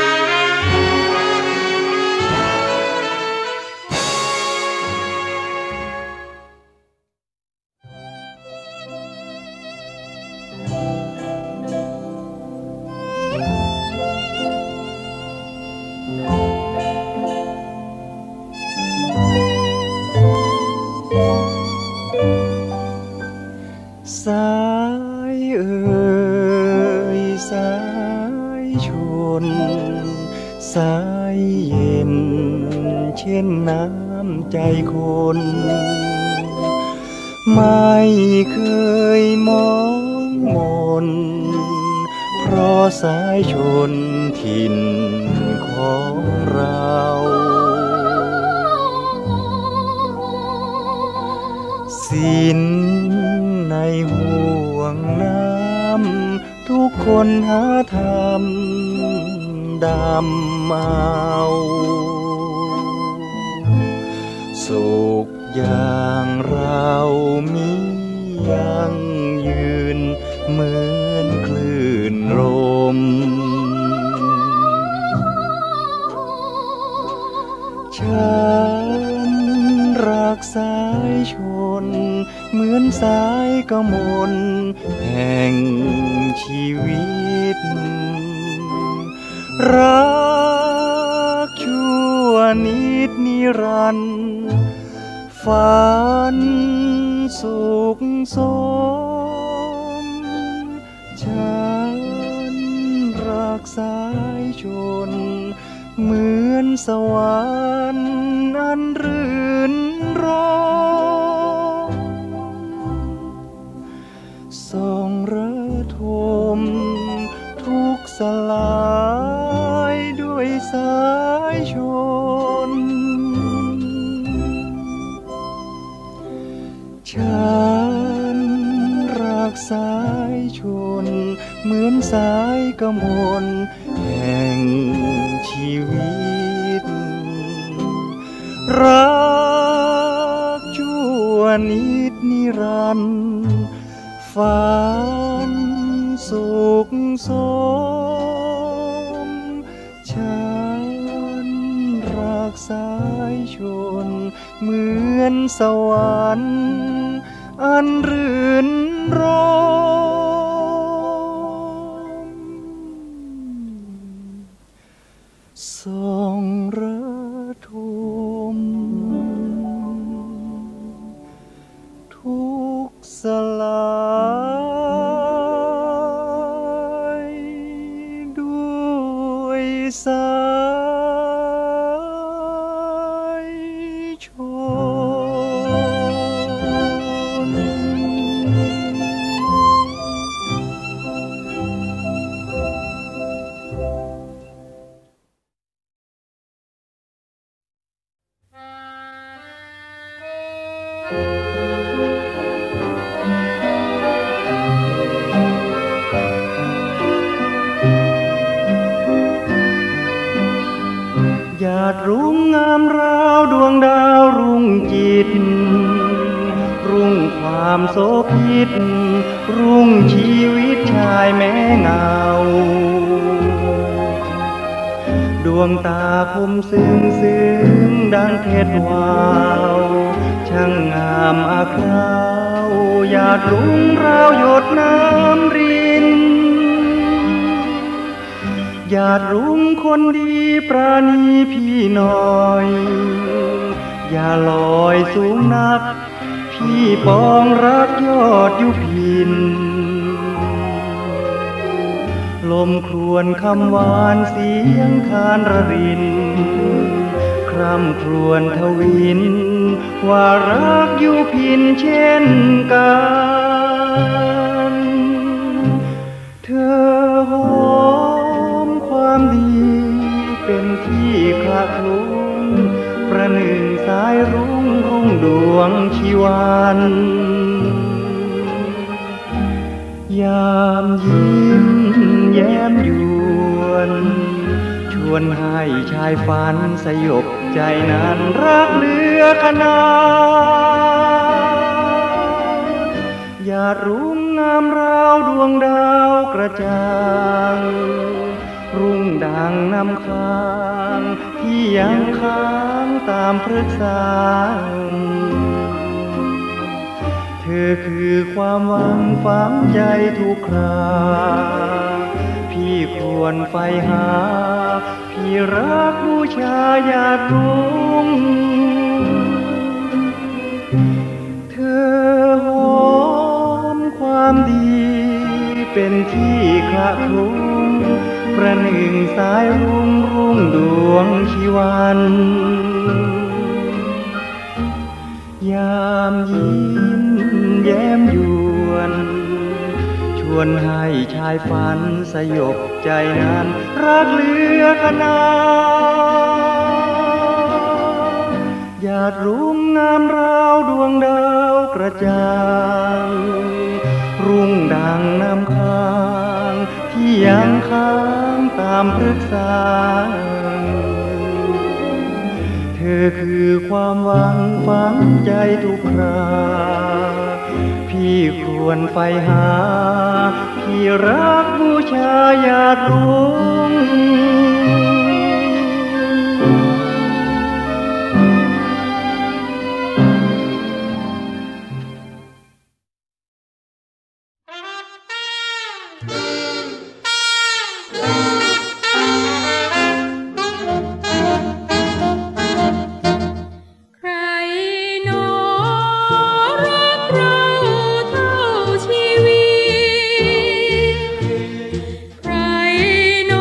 สายเอ่ยสายชนสายเย็นเช่นน้ำใจคนไม่เคยมองมนเพราะสายชนถิ่นของเราสิ้นในห่วงน้ำทุกคนหาทำดำเอาสุขอย่างเรามียังยืนเหมือนคลื่นลมฉันรักสายชนเหมือนสายกมลแห่งชีวิตรักชั่วนิดนิรันดร์ฝันสุขสมฉันรักสายชนเหมือนสวรรค์อันรื่นรมส่องระทมทุกสลายด้วยสายชนฉันรักสายชนเหมือนสายกมลแห่งชีวิตรักชั่วนิดนิรันดร์ฝันสุขสมฉันรักสายชนเหมือนสวรรค์อันรื่นรมส่องระทมทุกสลายด้วยสายชนหยาดรุ่งงามราวดวงดาวรุ่งจิตรุ่งความโสภิตรุ่งชีวิตชายแม้เงาดวงตาคมซึ้งดังเพชรวาวช่างงามอาคราวหยาดรุ่งราวหยดน้ำรินหยาดรุ่งคนดีปราณีพี่น้อยอย่าลอยสูงนักพี่ปองรักยอดยุพินลมครวญคำหวานเสียงคานระรินคร่ำครวญทวินว่ารักยุพินเช่นกันเธอหอมความดีเป็นที่คละคลุ้งประหนึ่งสายรุ่งดวงชีวันยามยิ้มแย้มยวนชวนให้ชายฝันสยบใจนั้นรักเหลือขนาดหยาดรุ่งงามราวดวงดาวกระจ่างรุ่งดังน้ำค้างที่ยังค้างตามพฤกษาเธอคือความหวังฝังใจทุกคราพี่ควรใฝ่หาพี่รักบูชาหยาดรุ่งเธอหอมความดีเป็นที่คละคลุ้งประหนึ่งสายรุ่งดวงชีวันยามยิ้มแย้มยวนชวนให้ชายฝันสยบใจนั้นรักเหลือขนาดหยาดรุ่งงามราวดวงดาวกระจ่างรุ่งดังน้ำค้างที่ยังค้างตามพฤกษาเธอคือความหวังฝังใจทุกคราพี่ควรใฝ่หาพี่รักบูชาหยาดรุ่งใครหนอ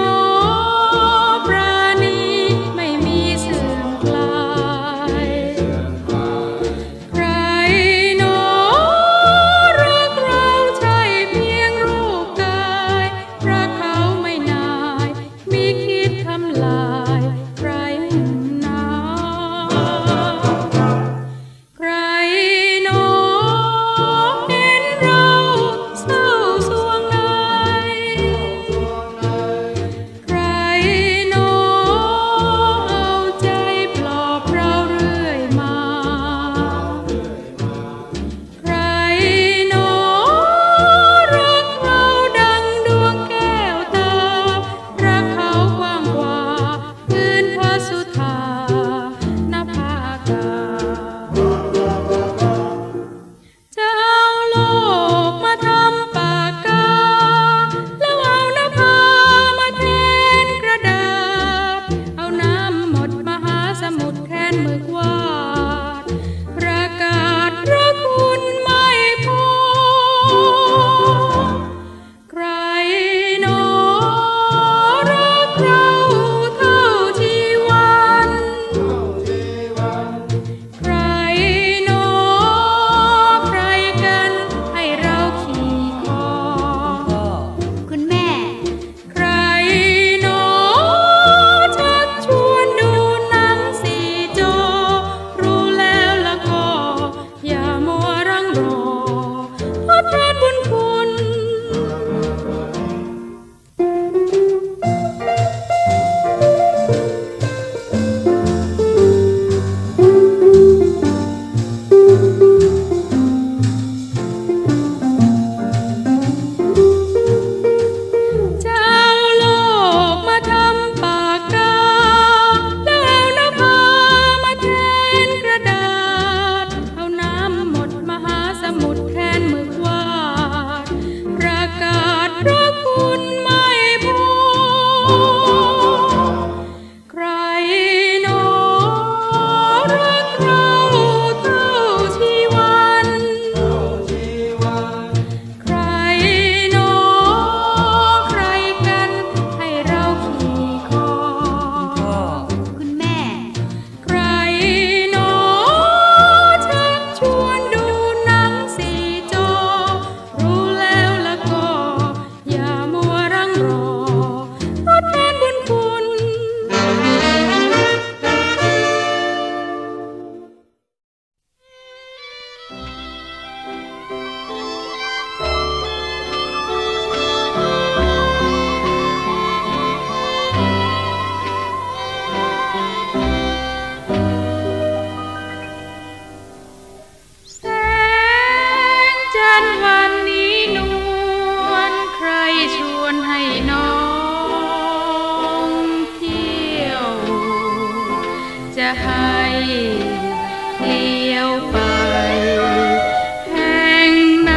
ให้เลี้ยวไปแห่งไหน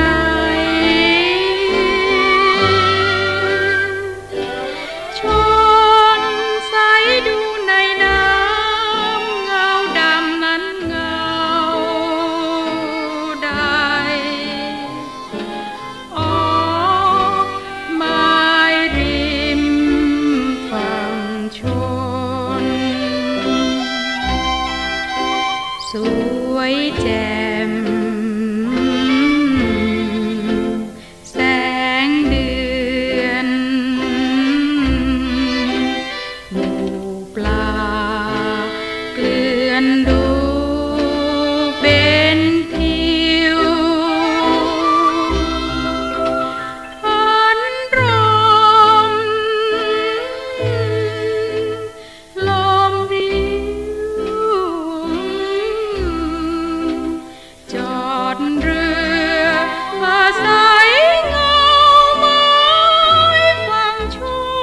ชนใสดูในน้ำเงาดำนั้นเงาใดอ๋อไม้ริมฝั่งชนสวยแจ่มแสงเดือนหมู่ปลาเกลื่อนดูเป็นทิวอันร่มลมริ้วจอดเรืออาศัยเงาไม้ฝั่งช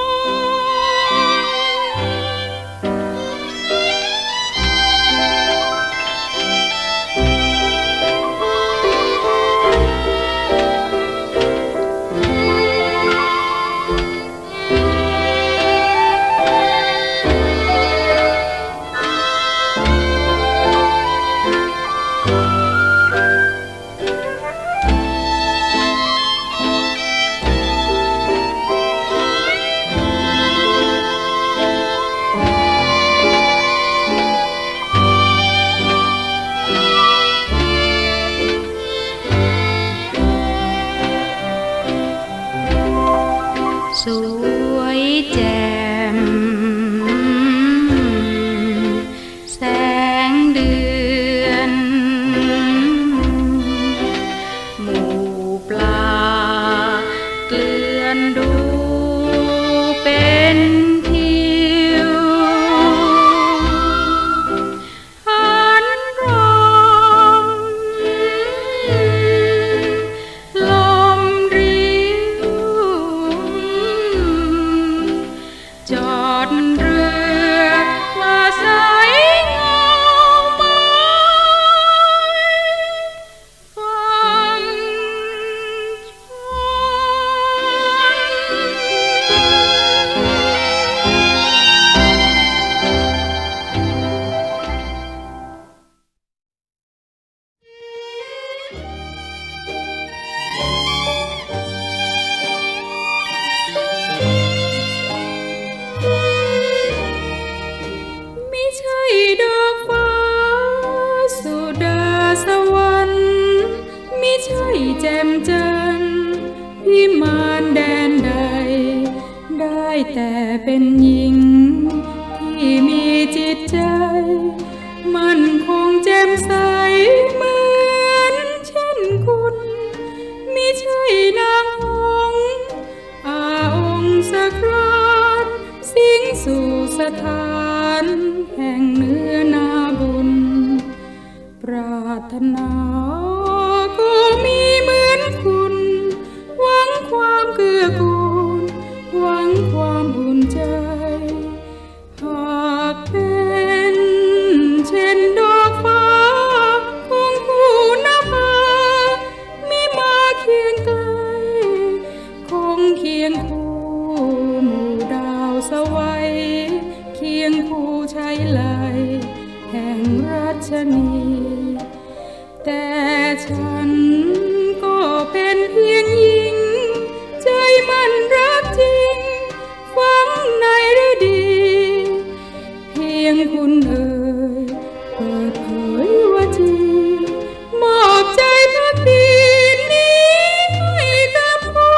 สวยแจ่มแสงเดือนหมู่ปลาเกลื่อนดูเป็นทิวอันร่มลมริ้วจอดเรืออาศัยเงาไม้ฝั่งชไม่ใช่ดอกฟ้าสุดาสวรรค์ไม่ใช่แจ่มจันทร์พิมานแดนใดได้แต่เป็นหญิงที่มีจิตใจมันคงแจ่มใสเหมือนเช่นคุณไม่ใช่นางหงส์องค์สกราชสิงสู่สถานแห่งเนื้อนาบุญปรารถนาก็มีเหมือนคุณหวังความเกื้อกูลหวังความอุ่นใจหากเป็นเช่นดอกฟ้าคงคู่นภามิมาเคียงไกลคงเคียงคู่หมู่ดาวสวัยเคียงคู่ใช้ไหลแห่งรัชนีแต่ฉันก็เป็นเพียงหญิงใจมันรักจริงฝังในฤดีเพียงคุณเอ่ยเปิดเผยวาจีมอบใจพักดีนี้ให้กับคุณ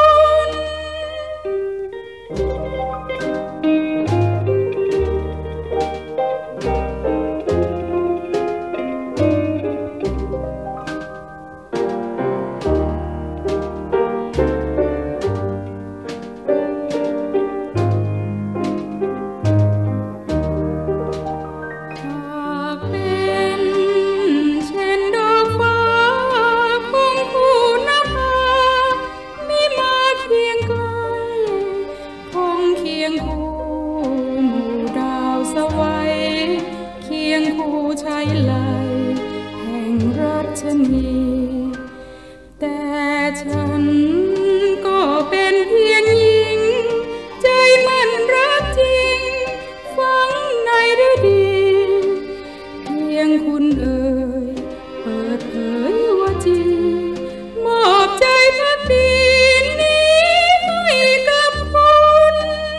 เคียงคู่ชัยไลแห่งราชนีแต่ฉันก็เป็นเพียงหญิงใจมันรักจริงฝังในฤดีเพียงคุณเอ่ยเปิดเผยว่าจริงมอบใจพักดีนี้ให้กับคุณ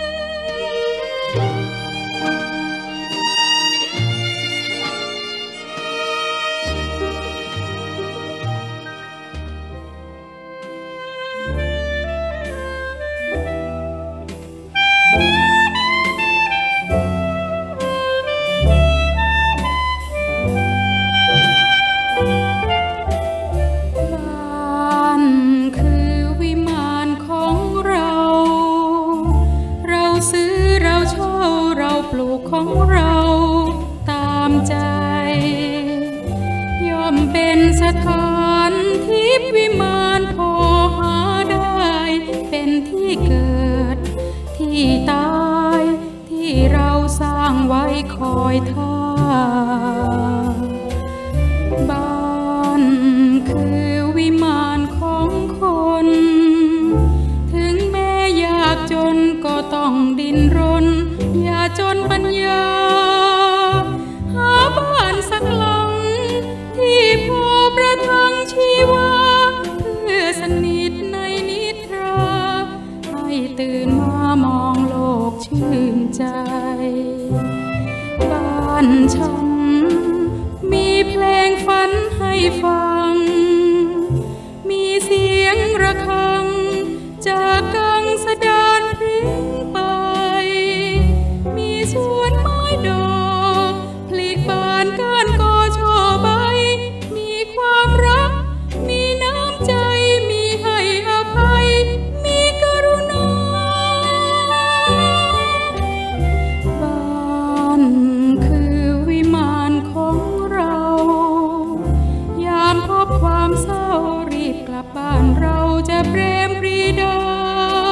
ปลูกของเราตามใจย่อมเป็นสถานทิพย์วิมานพอหาได้เป็นที่เกิดที่ตายที่เราสร้างไว้คอยท่าบ้านคือวิมานของคนถึงแม้ยากจนก็ต้องดิ้นรนอย่าจนปัญญาหาบ้านสักหลังที่พอประทังชีวาเพื่อสนิทในนิทราให้ตื่นมามองโลกชื่นใจบ้านฉันมีเพลงฝันให้ฟังมีเสียงระฆังจากกังสดานพริ้งไปมีสวนไม้ดอกพลิกบานก้านกอช่อใบมีความรักมีน้ำใจมีให้อภัยมีกรุณาบ้านคือวิมานของเรายามพบความเศร้ารีบกลับบ้านเราจะเปรมปรีดา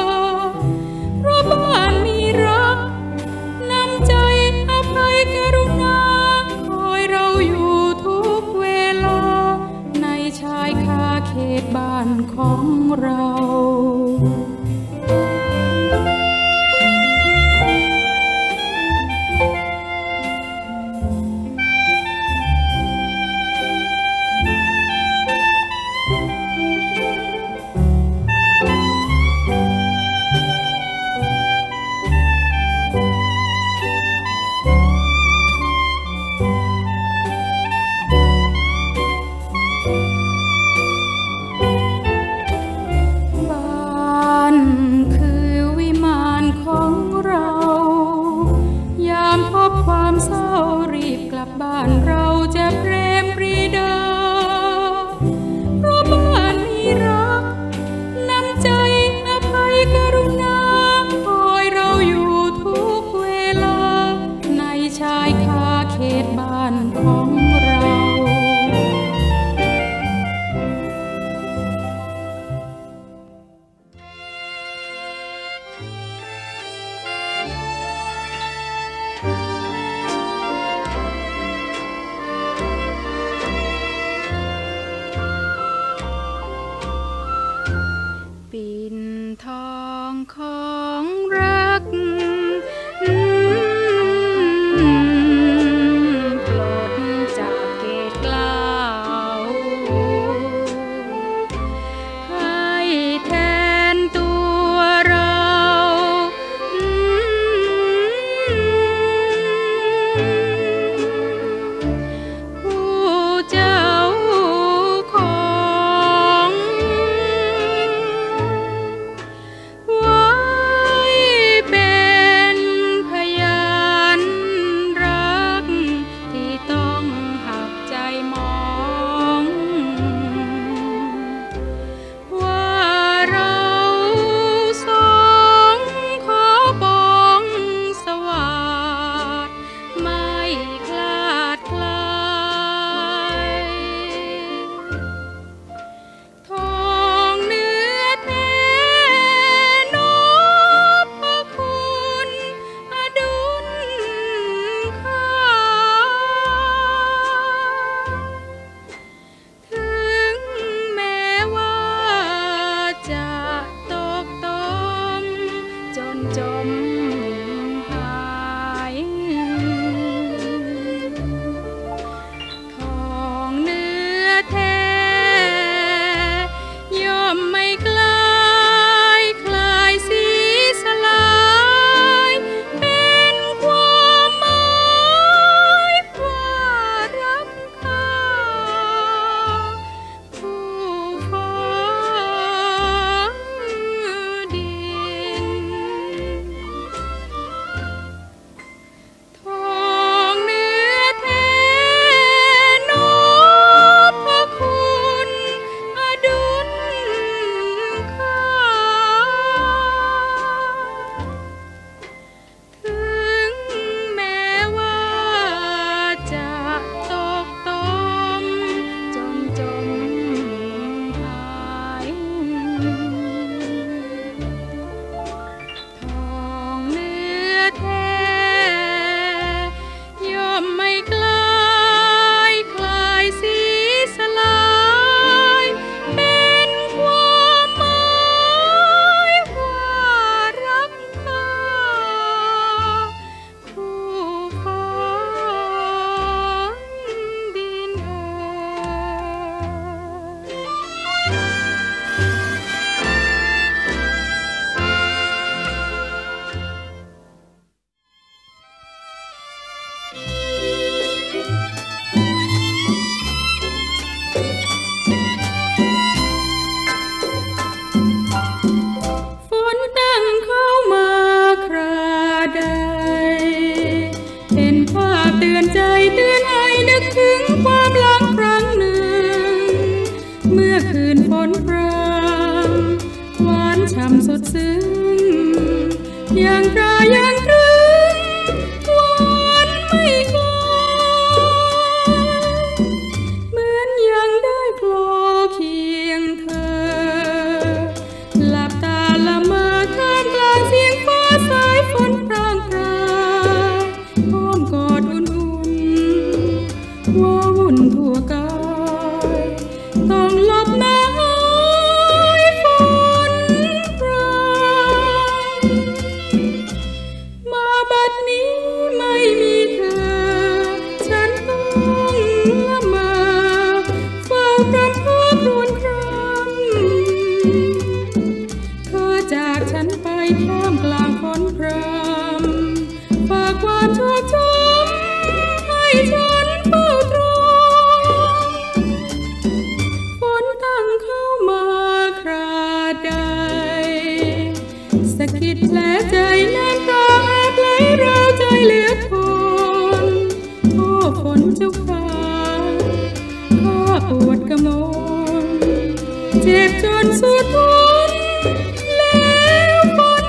เตือนใจเตือนให้นึกถึงความหลังครั้งหนึ่งเมื่อคืนฝนพรำหวานฉ่ำสดซึ้งยังตรายังตรึงหวานไม่คลายเหมือนยังได้คลอเคียงเธอหลับตาละเมอท่ามกลางเสียงฟ้าสายฝนพรางพรายอ้อมกอดอุ่นๆว่าวุ่นทั่วกายต้องหลบหน้าฝนพรางมาบัดนี้ไม่มีเธอฉันต้องละเมอเฝ้ารำพับรวนครำเธอจากฉันไปท่ามกลางฝนพรำฝากความชอบช้ำให้ฉันเฝ้าตรองฝนตั้งเข้ามาคราใดสะกิดแผลใจน้ำตาแอบไหลราวใจเหลือทนโอ้ฝนเจ้าข้าข้าปวดกระมนเจ็บจนสุดทนแล้วฝน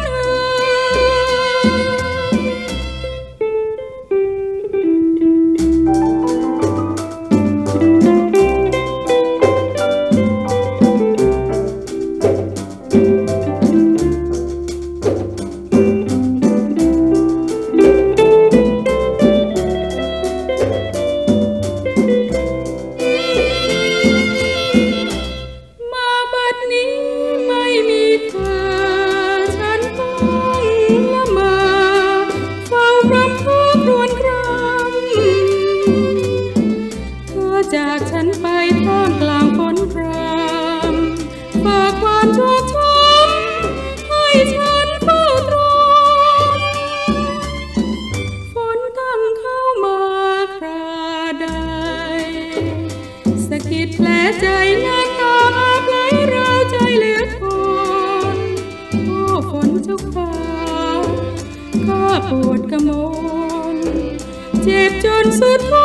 มาบัดนี้ไม่มีเธอฉันต้องละเมอเฝ้ารำพับรวนครำเธอจากฉันไปท่ามกลางฝนพรำฝากความชอบช้ำให้ฉันเฝ้าตรองฝนตั้งเข้ามาคราใดสะกิดแผลใจน้ำตาอาบไหลราวใจเหลือทนโอ้ฝนเจ้าข้าข้าปวดกระมนเจ็บจนสุดท